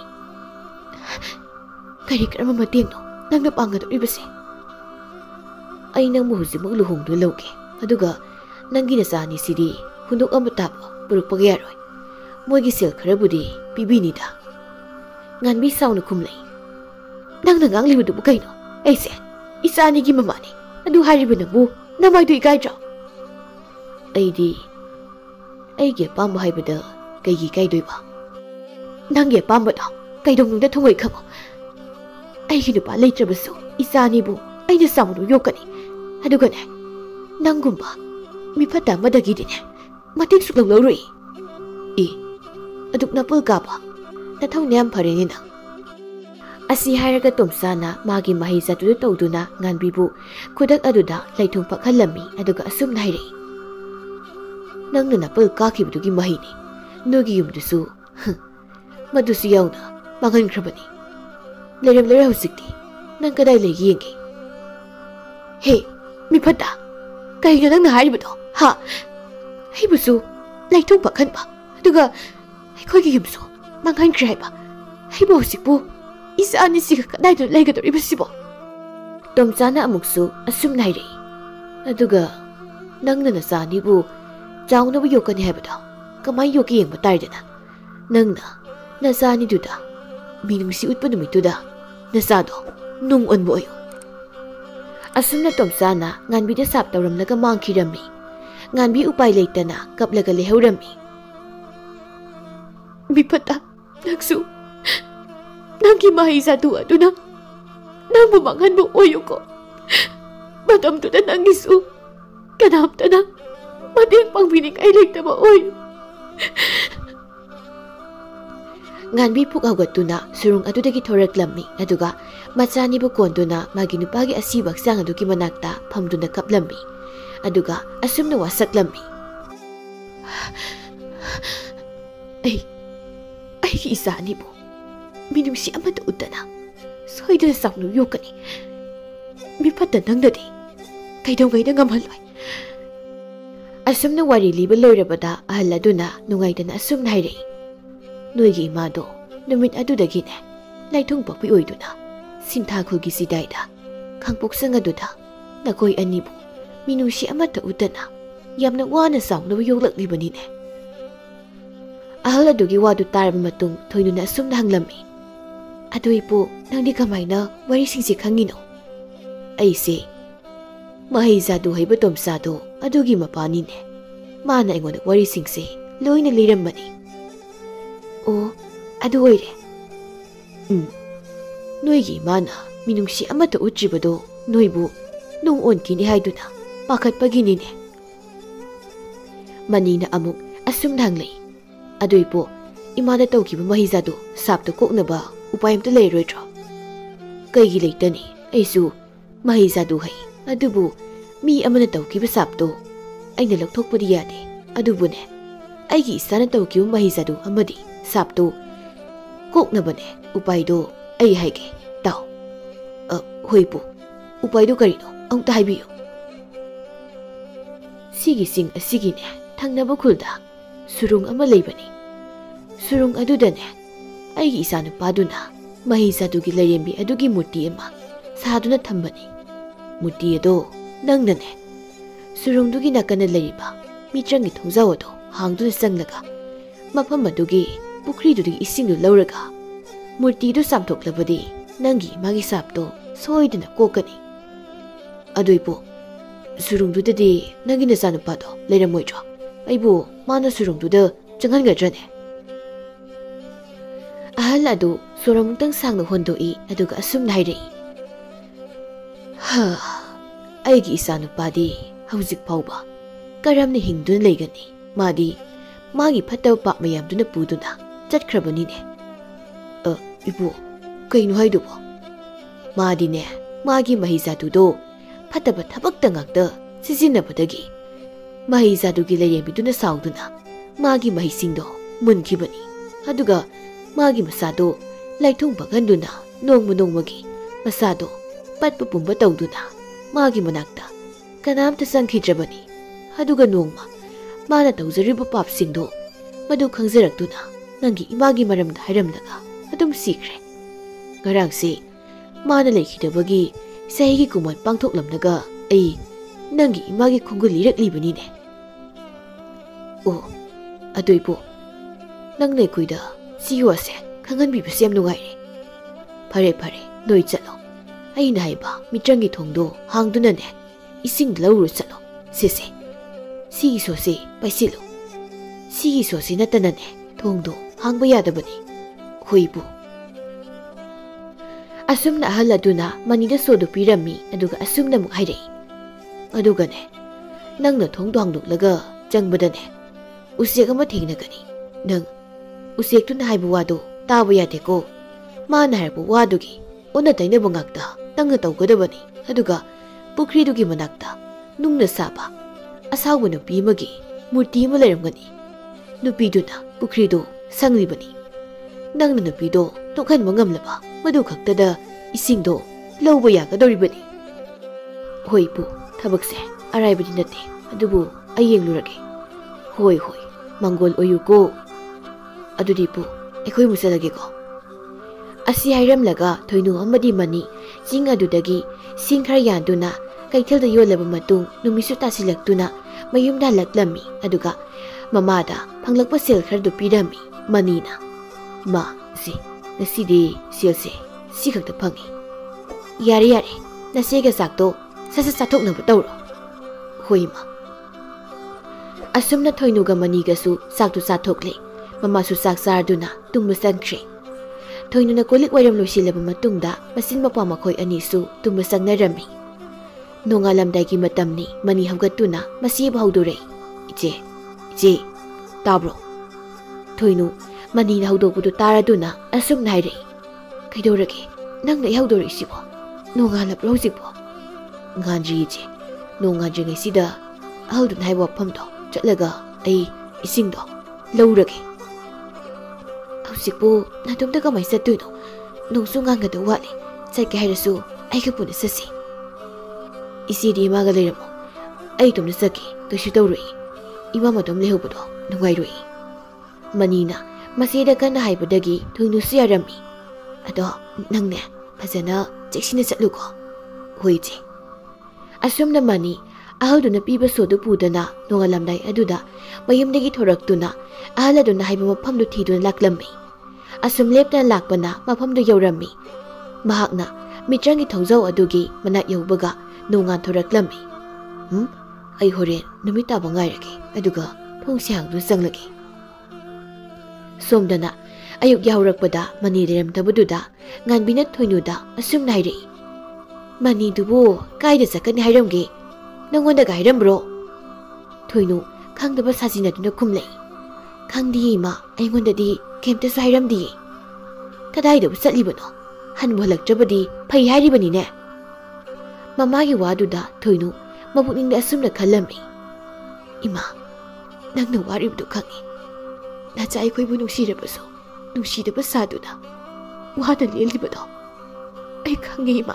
ꯀꯔꯤ ꯀꯔꯝꯕ ꯃꯇꯦꯡꯅꯣ ꯅꯪꯅ ꯄꯥꯡꯒꯗꯧꯔꯤꯕꯁꯦ? ꯑꯩ ꯅꯪꯕꯨ ꯍꯧꯖꯤꯛꯃꯛ ꯂꯨꯍꯣꯡꯗꯨꯅ ꯂꯧꯒꯦ, ꯑꯗꯨꯒ ꯅꯪꯒꯤ ꯅꯆꯥ ꯑꯅꯤꯁꯤꯗꯤ ꯍꯨꯟꯗꯣꯛ ꯑꯃꯇꯥꯕ ꯄꯨꯔꯛꯄꯒ ꯌꯥꯔꯣꯏ꯫ ꯃꯣꯏꯒꯤ ꯁꯦꯜ ꯈꯔꯕꯨꯗꯤ ꯄꯤꯕꯤꯅꯤꯗ꯫ ꯉꯥꯟꯕꯤ ꯁꯥꯎꯅ ꯈꯨꯝꯂꯛꯏ꯫ ꯅꯪꯅ ꯉꯥꯡꯂꯤꯕꯗꯨꯕꯨ ꯀꯩꯅꯣ? ꯑꯩꯁꯦ ꯏꯆꯥ ꯑꯅꯤꯒꯤ ꯃꯃꯥꯅꯤ꯫ ꯑꯗꯨ ꯍꯥꯏꯔꯤꯕꯅꯕꯨ ꯅꯃꯥꯏꯗꯨ ꯏꯀꯥꯏꯗ꯭ꯔꯣ? ꯑꯩꯗꯤ ꯑꯩꯒꯤ ꯑꯄꯥꯝꯕ ꯍꯥꯏꯕꯗ ꯀꯩꯒꯤ ꯏꯀꯥꯏꯗꯣꯏꯕ? ꯅꯪꯒꯤ ꯑꯄꯥꯝꯕꯗꯣ ꯀꯩꯗꯧꯅꯨꯡꯗ ꯊꯨꯡꯉꯣꯏ ꯈꯪꯉꯣ꯫ ꯑꯩꯒꯤ ꯅꯨꯄꯥ ꯂꯩꯇ꯭ꯔꯕꯁꯨ ꯏꯆꯥ ꯑꯅꯤꯕꯨ ꯑꯩꯅ ꯆꯥꯎꯅ ꯌꯣꯛꯀꯅꯤ꯫ ꯑꯗꯨꯒꯅꯦ ꯅꯪꯒꯨꯝꯕ ꯃꯤꯐꯠꯇ ꯑꯃꯗꯒꯤꯗꯤꯅꯦ ꯃꯇꯦꯡ ꯁꯨꯛꯂꯧ ꯂꯧꯔꯣꯏ꯫ ꯑꯦ, ꯑꯗꯨꯛ ꯅꯄꯨꯜ ꯀꯥꯕ ꯅꯊꯧꯅ ꯌꯥꯝ ꯐꯔꯦꯅꯦ ꯅꯪ꯫ ꯑꯁꯤ ꯍꯥꯏꯔꯒ ꯇꯣꯝꯆꯥꯅ ꯃꯥꯒꯤ ꯃꯍꯩꯖꯥꯗꯨꯗ ꯇꯧꯗꯨꯅ ꯉꯥꯟꯕꯤꯕꯨ ꯈꯨꯗꯛ ꯑꯗꯨꯗ ꯂꯩꯊꯨꯡ ꯄꯛꯍꯜꯂꯝꯃꯤ, ꯑꯗꯨꯒ ꯑꯁꯨꯝꯅ ꯍꯥꯏꯔꯛꯏ꯫ ꯅꯪꯅ ꯅꯄꯜ ꯀꯥꯈꯤꯕꯗꯨꯒꯤ ꯃꯍꯩꯅꯤ꯫ ꯅꯣꯏꯒꯤ ꯌꯨꯝꯗꯨꯁꯨ ꯃꯗꯨꯁꯨ ꯌꯥꯎꯅ ꯃꯥꯡꯍꯟꯈ꯭ꯔꯕꯅꯤ꯫ ꯂꯩꯔꯝꯂꯔꯣꯏ ꯍꯧꯖꯤꯛꯇꯤ꯫ ꯅꯪ ꯀꯗꯥꯏ ꯂꯩꯒꯦ ꯌꯦꯡꯒꯦ꯫ ꯍꯦ ꯃꯤꯐꯠꯇ, ꯀꯔꯤꯅꯣ ꯅꯪꯅ ꯍꯥꯏꯔꯤꯕꯗꯣ? ꯍꯥ? ꯑꯩꯕꯨꯁꯨ ꯂꯩꯊꯨꯡ ꯄꯛꯍꯟꯕ, ꯑꯗꯨꯒ ꯑꯩꯈꯣꯏꯒꯤ ꯌꯨꯝꯁꯨ ꯃꯥꯡꯍꯟꯈ꯭ꯔꯦ ꯍꯥꯏꯕ? ꯑꯩꯕꯨ ꯍꯧꯖꯤꯛꯄꯨ ꯏꯆꯥ ꯑꯅꯤꯁꯤꯒ ꯀꯗꯥꯏꯗ ꯂꯩꯒꯗꯧꯔꯤꯕꯁꯤꯕꯣ? ꯇꯣꯝꯆꯥꯅ ꯑꯃꯨꯛꯁꯨ ꯑꯁꯨꯝꯅ ꯍꯥꯏꯔꯛꯏ꯫ ꯑꯗꯨꯒ ꯅꯪꯅ ꯅꯆꯥ ꯑꯅꯤꯕꯨ ꯆꯥꯎꯅꯕ ꯌꯣꯛꯀꯅꯤ ꯍꯥꯏꯕꯗꯣ kamay yoki yeng batardana. Nang na, nasa ni duda. Minung si utpa numituda. Nasa do, nung onbo ayo. Asum na tom sana, nganbi da sap tawram naga mangkirami. Nganbi upay laytana, kaplaga lehawrami. Bipata, nagsu. Nangki mahisa tuwa to nang. Nang bumanghan mo oyo ko. Matam to na nangisu. Kanap ta na. Mating pang binig ay layta mo oyo. Nganbi puk awat to na surung atu dagi thorak lammi aduga machani bu kon to na magi nupagi asibak sang adu ki manakta phamdu na kaplammi aduga asum na wasak lammi ai ai ki isa ni bu minum si amata utana soida saknu yokani mi patta nang dadi kaidong gaida ngamalwai asum na wari liba loirabada ahaladuna nungaidana asum na hairei Noigi imado, numit adudagine, laitong pakpi oiduna, sintakulgi si Daida, kangpok aduda, nakoy anibo, minusi amata utana, yam na wana sang na wiyolak libanine. Ahal adugi wadu tarab matung toyno na asum na hanglami. Adoy po, nang di kamay na wari singsik hangino. Ay si, mahizado hay batom sado, adugi mapanine. Mana ingon wari singsi, loy na liram mani. Oh, adu oire. Hmm. Noigi mana minungsi amata utribado noibu nung on kini haiduna pakat paginine. Manina amuk asum nanglay. Adoy po imana tawkiba mahizado sapto koknaba upayam to layroidro. Kaigi laytani aysu mahizado hay. Adubu mi amana tawkiba sapto ay nalagtokpadi yade. Adubu ne aygi isa na tawkiba mahizado amadi sapto kok na bane upay do ay haige tao uh, hoy po upay do karino ang tahibiyo sige sing asige ne thang na bakulda surung ama laybani surung aduda ne ay isa na paduna mahisa dugi layembi adugi murti ama saduna thambani murti ado nang na ne surung dugi nakana layriba mitrangi thongzaw ado hangduna sanglaga mafam adugi Pukri du ising du lauraga. Murti du samtoklabadi nangi magi sapto soidna kokani. Adoy po, surung du dadi nangi nasanu pado layramoidro. Aybu mana surung du da jangan gadrane. Ahal adu suramutang sang no hondoi aduga asum nairei. Ha, aygi isanu padi hauzik pauba. Karam ni hingdun laygani. Madi magi pataw pa mayam du na puduna. Chatkrabanine. Uh, ibu, kaino haidubo? Maadine, magi mahizatudo, pataba tabakta ngakta, sisinabadagi. Mahizatugi layembiduna sauduna, magi mahisingdo, munkibani. Aduga, magi masado, laitong baganduna, nongmo nongmagi, masado, patpupumba tawduna, magi manakta, kanamta sangkidrabani. Aduga nongma, mana tawzariba papsingdo, madu khangzaraktuna. Nangi imagi maramda hairamdaga adum sikre garang si mana lekhidabagi saigi kuman pangthoklamnaga ai nangi imagi khungul liraklibanine oh adoipo nangne kuida siwase khangan bi besem nugaire phare phare noi chalo ai nai ba mitrangi thongdo hangduna ne ising lawru chalo sese si so se paisilo si so se natanane thongdo hangba yadabani hoibu asum na ahal aduna manida sodo pirami aduga asum na muk hairei aduga ne nang na thongdo hangdoklaga changbadane usek ama thengnagani nang usek tu na haibu wado taba yade ko mana harbu wadugi ona taina bangakta nang na tawgadabani aduga pukri dugi manakta nung na saba asawu na pimagi murti ma layramgani nupiduna pukri do sanglibani nangna nupido tokhan mangamlaba madu khaktada isingdo lawba yagadoribani hoi pu thabakse araibadi nate adubu ayenglurage hoi hoi mangol oyuko adudi pu ekhoi musalage ko asi hairamlaga thoinu amadi mani sing adudagi sing khar yanduna ꯀꯩꯊꯦꯜꯗ ꯌꯣꯜꯂꯕ ꯃꯇꯨꯡ ꯅꯨꯃꯤꯠꯁꯨ ꯇꯥꯁꯤꯜꯂꯛꯇꯨꯅ ꯃꯌꯨꯝꯗ ꯍꯜꯂꯛꯂꯝꯃꯤ ꯑꯗꯨꯒ ꯃꯃꯥꯗ ꯐꯪꯂꯛꯄ ꯁꯦꯜ ꯈꯔꯗꯨ ꯄꯤꯔꯝꯃꯤ ꯃꯅꯤꯅ ꯃꯥ ꯁꯤ ꯉꯁꯤꯗꯤ ꯁꯦꯜꯁꯦ ꯁꯤ ꯈꯛꯇ ꯐꯪꯉꯤ ꯌꯥꯔꯦ ꯌꯥꯔꯦ ꯅꯆꯦꯒ ꯆꯥꯛꯇꯣ ꯁꯠ ꯁꯠ ꯆꯥꯊꯣꯛꯅꯕ ꯇꯧꯔꯣ ꯍꯣꯏ ꯏꯃꯥ ꯑꯁꯨꯝꯅ ꯊꯣꯏꯅꯨꯒ ꯃꯅꯤꯒꯁꯨ ꯆꯥꯛꯇꯨ ꯆꯥꯊꯣꯛꯂꯦ ꯃꯃꯥꯁꯨ ꯆꯥꯛ ꯆꯥꯔꯗꯨꯅ ꯇꯨꯝꯕ ꯆꯪꯈ꯭ꯔꯦ ꯊꯣꯏꯅꯨꯅ ꯀꯣꯜꯂꯤꯛ ꯋꯥꯏꯔꯝ ꯂꯣꯏꯁꯤꯜꯂꯕ ꯃꯇꯨꯡꯗ ꯃꯆꯤꯟ ꯃꯄꯥ ꯃꯈꯣꯏ ꯑꯅꯤꯁꯨ ꯇꯨꯝꯕ ꯆꯪꯅꯔꯝꯃꯤ ꯅꯣꯡꯉꯥꯜꯂꯝꯗꯥꯏꯒꯤ ꯃꯇꯝꯅꯤ ꯃꯅꯤ ꯍꯧꯒꯠꯇꯨꯅ ꯃꯁꯤꯕ ꯍꯧꯗꯣꯔꯛꯏ ꯏꯆꯦ ꯏꯆꯦ ꯇꯥꯕ꯭ꯔꯣ ꯊꯣꯏꯅꯨ ꯃꯅꯤꯅ ꯍꯧꯗꯣꯛꯄꯗꯨ ꯇꯥꯔꯗꯨꯅ ꯑꯁꯨꯝꯅ ꯍꯥꯏꯔꯛꯏ ꯀꯩꯗꯧꯔꯒꯦ ꯅꯪꯅ ꯑꯩ ꯍꯧꯗꯣꯔꯛꯏꯁꯤꯕꯣ ꯅꯣꯡꯉꯥꯜꯂꯕ꯭ꯔꯣ ꯍꯧꯖꯤꯛꯄꯣ ꯉꯥꯟꯗ꯭ꯔꯤ ꯏꯆꯦ ꯅꯣꯡꯉꯥꯟꯗ꯭ꯔꯤꯉꯩꯁꯤꯗ ꯑꯍꯜꯗꯨꯅ ꯍꯥꯏꯕ ꯋꯥꯐꯝꯗꯣ ꯆꯠꯂꯒ ꯑꯩ ꯏꯁꯤꯡꯗꯣ ꯂꯧꯔꯒꯦ ꯍꯧꯖꯤꯛꯄꯨ ꯅꯇꯣꯝꯇ ꯀꯃꯥꯏꯅ ꯆꯠꯇꯣꯏꯅꯣ ꯅꯣꯡꯁꯨ ꯉꯥꯟꯒꯗꯧ ꯋꯥꯠꯂꯤ ꯆꯠꯀꯦ ꯍꯥꯏꯔꯁꯨ ꯑꯩꯒ ꯄꯨꯟꯅ ꯆꯠꯁꯤ ꯏꯆꯦꯗꯤ ꯏꯃꯥꯒ ꯂꯩꯔꯝꯃꯣ ꯑꯩ ꯏꯇꯣꯝꯇ ꯆꯠꯀꯦ ꯀꯩꯁꯨ ꯇꯧꯔꯣꯏ ꯏꯃꯥ ꯃꯇꯣꯝ ꯂꯩꯍꯧꯕꯗꯣ ꯅꯨꯡꯉꯥꯏꯔꯣꯏ ꯃꯅꯤꯅ ꯃꯆꯦꯗ ꯀꯟꯅ ꯍꯥꯏꯕꯗꯒꯤ ꯊꯣꯏꯅꯨꯁꯨ ꯌꯥꯔꯝꯃꯤ ꯑꯗꯣ ꯅꯪꯅꯦ ꯐꯖꯅ ꯆꯦꯛꯁꯤꯟꯅ ꯆꯠꯂꯨꯀꯣ ꯍꯣꯏ ꯏꯆꯦ ꯑꯁꯨꯝꯅ ꯃꯅꯤ ꯑꯍꯜꯗꯨꯅ ꯄꯤꯕ ꯁꯣꯗꯨ ꯄꯨꯗꯨꯅ ꯅꯣꯡꯉꯥꯜꯂꯝꯗꯥꯏ ꯑꯗꯨꯗ ꯃꯌꯨꯝꯗꯒꯤ ꯊꯣꯔꯛꯇꯨꯅ ꯑꯍꯜ ꯑꯗꯨꯅ ꯍꯥꯏꯕ ꯃꯐꯝꯗꯨ ꯊꯤꯗꯨꯅ ꯂꯥꯛꯂꯝꯃꯤ ꯑꯁꯨꯝ ꯂꯦꯞꯇꯅ ꯂꯥꯛꯄꯅ ꯃꯐꯝꯗꯨ ꯌꯧꯔꯝꯃꯤ ꯃꯍꯥꯛꯅ ꯃꯤꯇ꯭ꯔꯪꯒꯤ ꯊꯣꯡꯖꯥꯎ ꯑꯗꯨꯒꯤ ꯃꯅꯥꯛ ꯌꯧꯕꯒ ꯅꯣꯡꯉꯥꯟ ꯊꯣꯔꯛꯂꯝꯃꯤ ꯍꯨꯝ ꯑꯩ ꯍꯣꯔꯦꯟ ꯅꯨꯃꯤꯠ ꯇꯥꯕ ꯉꯥꯏꯔꯒꯦ ꯑꯗꯨꯒ ꯊꯣꯡꯁꯦ ꯍꯥꯡꯗꯨꯅ ꯆꯪꯂꯒꯦ ꯁꯣꯝꯗꯅ ꯑꯌꯨꯛ ꯌꯥꯍꯧꯔꯛꯄꯗ ꯃꯅꯤ ꯂꯩꯔꯝꯗꯕꯗꯨꯗ ꯉꯥꯟꯕꯤꯅ ꯊꯣꯏꯅꯨꯗ ꯑꯁꯨꯝꯅ ꯍꯥꯏꯔꯛꯏ ꯃꯅꯤꯗꯨꯕꯨ ꯀꯥꯏꯗ ꯆꯠꯀꯅꯤ ꯍꯥꯏꯔꯝꯒꯦ ꯅꯪꯉꯣꯟꯗꯒ ꯍꯥꯏꯔꯝꯕ꯭ꯔꯣ ꯊꯣꯏꯅꯨ ꯈꯪꯗꯕ ꯁꯥꯖꯤꯟꯅꯗꯨꯅ ꯈꯨꯝꯂꯛꯏ ꯈꯪꯗꯤꯌꯦ ꯏꯃꯥ ꯑꯩꯉꯣꯟꯗꯗꯤ ꯀꯩꯝꯇꯁꯨ ꯍꯥꯏꯔꯝꯗꯤꯌꯦ ꯀꯗꯥꯏꯗꯕꯨ ꯆꯠꯂꯤꯕꯅꯣ ꯍꯟꯕꯨ ꯍꯜꯂꯛꯇ꯭ꯔꯕꯗꯤ ꯐꯩ ꯍꯥꯏꯔꯤꯕꯅꯤꯅꯦ ꯃꯃꯥꯒꯤ ꯋꯥꯗꯨꯗ ꯊꯣꯏꯅꯨ ꯃꯕꯨꯛꯅꯤꯡꯗ ꯑꯁꯨꯝꯅ ꯈꯜꯂꯝꯃꯤ ꯏꯃꯥ ꯅꯪꯅ ꯋꯥꯔꯤꯕꯗꯨ ꯈꯪꯉꯤ ꯅꯆꯥ ꯑꯩꯈꯣꯏꯕꯨ ꯅꯨꯡꯁꯤꯔꯕꯁꯨ ꯅꯨꯡꯁꯤꯗꯕ ꯁꯥꯗꯨꯅ ꯋꯥꯅ ꯂꯦꯜꯂꯤꯕꯗꯣ ꯑꯩ ꯈꯪꯉꯤ ꯏꯃꯥ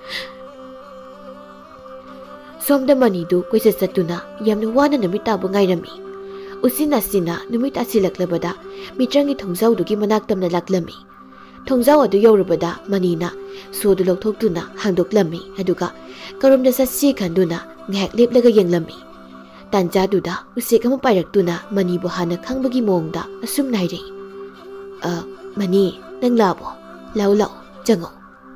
ꯁꯣꯝꯗ ꯃꯅꯤꯗꯨ ꯀꯣꯏꯆꯠ ꯆꯠꯇꯨꯅ ꯌꯥꯝꯅ ꯋꯥꯅ ꯅꯨꯃꯤꯠ ꯇꯥꯕ ꯉꯥꯏꯔꯝꯃꯤ ꯎꯆꯤꯟ ꯅꯥꯆꯤꯟꯅ ꯅꯨꯃꯤꯠ ꯇꯥꯁꯤꯜꯂꯛꯂꯕꯗ ꯃꯤꯇ꯭ꯔꯪꯒꯤ ꯊꯣꯡꯖꯥꯎꯗꯨꯒꯤ ꯃꯅꯥꯛ ꯇꯝꯅ ꯂꯥꯛꯂꯝꯃꯤ ꯊꯣꯡꯖꯥꯎ ꯑꯗꯨ ꯌꯧꯔꯕꯗ ꯃꯅꯤꯅ ꯁꯣꯗꯨ ꯂꯧꯊꯣꯛꯇꯨꯅ ꯍꯥꯡꯗꯣꯛꯂꯝꯃꯤ ꯑꯗꯨꯒ ꯀꯔꯣꯝꯗ ꯆꯠꯁꯤ ꯈꯟꯗꯨꯅ ꯉꯥꯏꯍꯥꯛ ꯂꯦꯞꯂꯒ ꯌꯦꯡꯂꯝꯃꯤ ꯇꯥꯟꯖꯥꯗꯨꯗ ꯎꯆꯦꯛ ꯑꯃ ꯄꯥꯏꯔꯛꯇꯨꯅ ꯃꯅꯤꯕꯨ ꯍꯥꯟꯅ ꯈꯪꯕꯒꯤ ꯃꯑꯣꯡꯗ ꯑꯁꯨꯝꯅ ꯍꯥꯏꯔꯛꯏ ꯑ ꯃꯅꯤ ꯅꯪ ꯂꯥꯛꯑꯕꯣ ꯂꯥꯛꯎ ꯂꯥꯛꯎ ꯆꯪꯉꯣ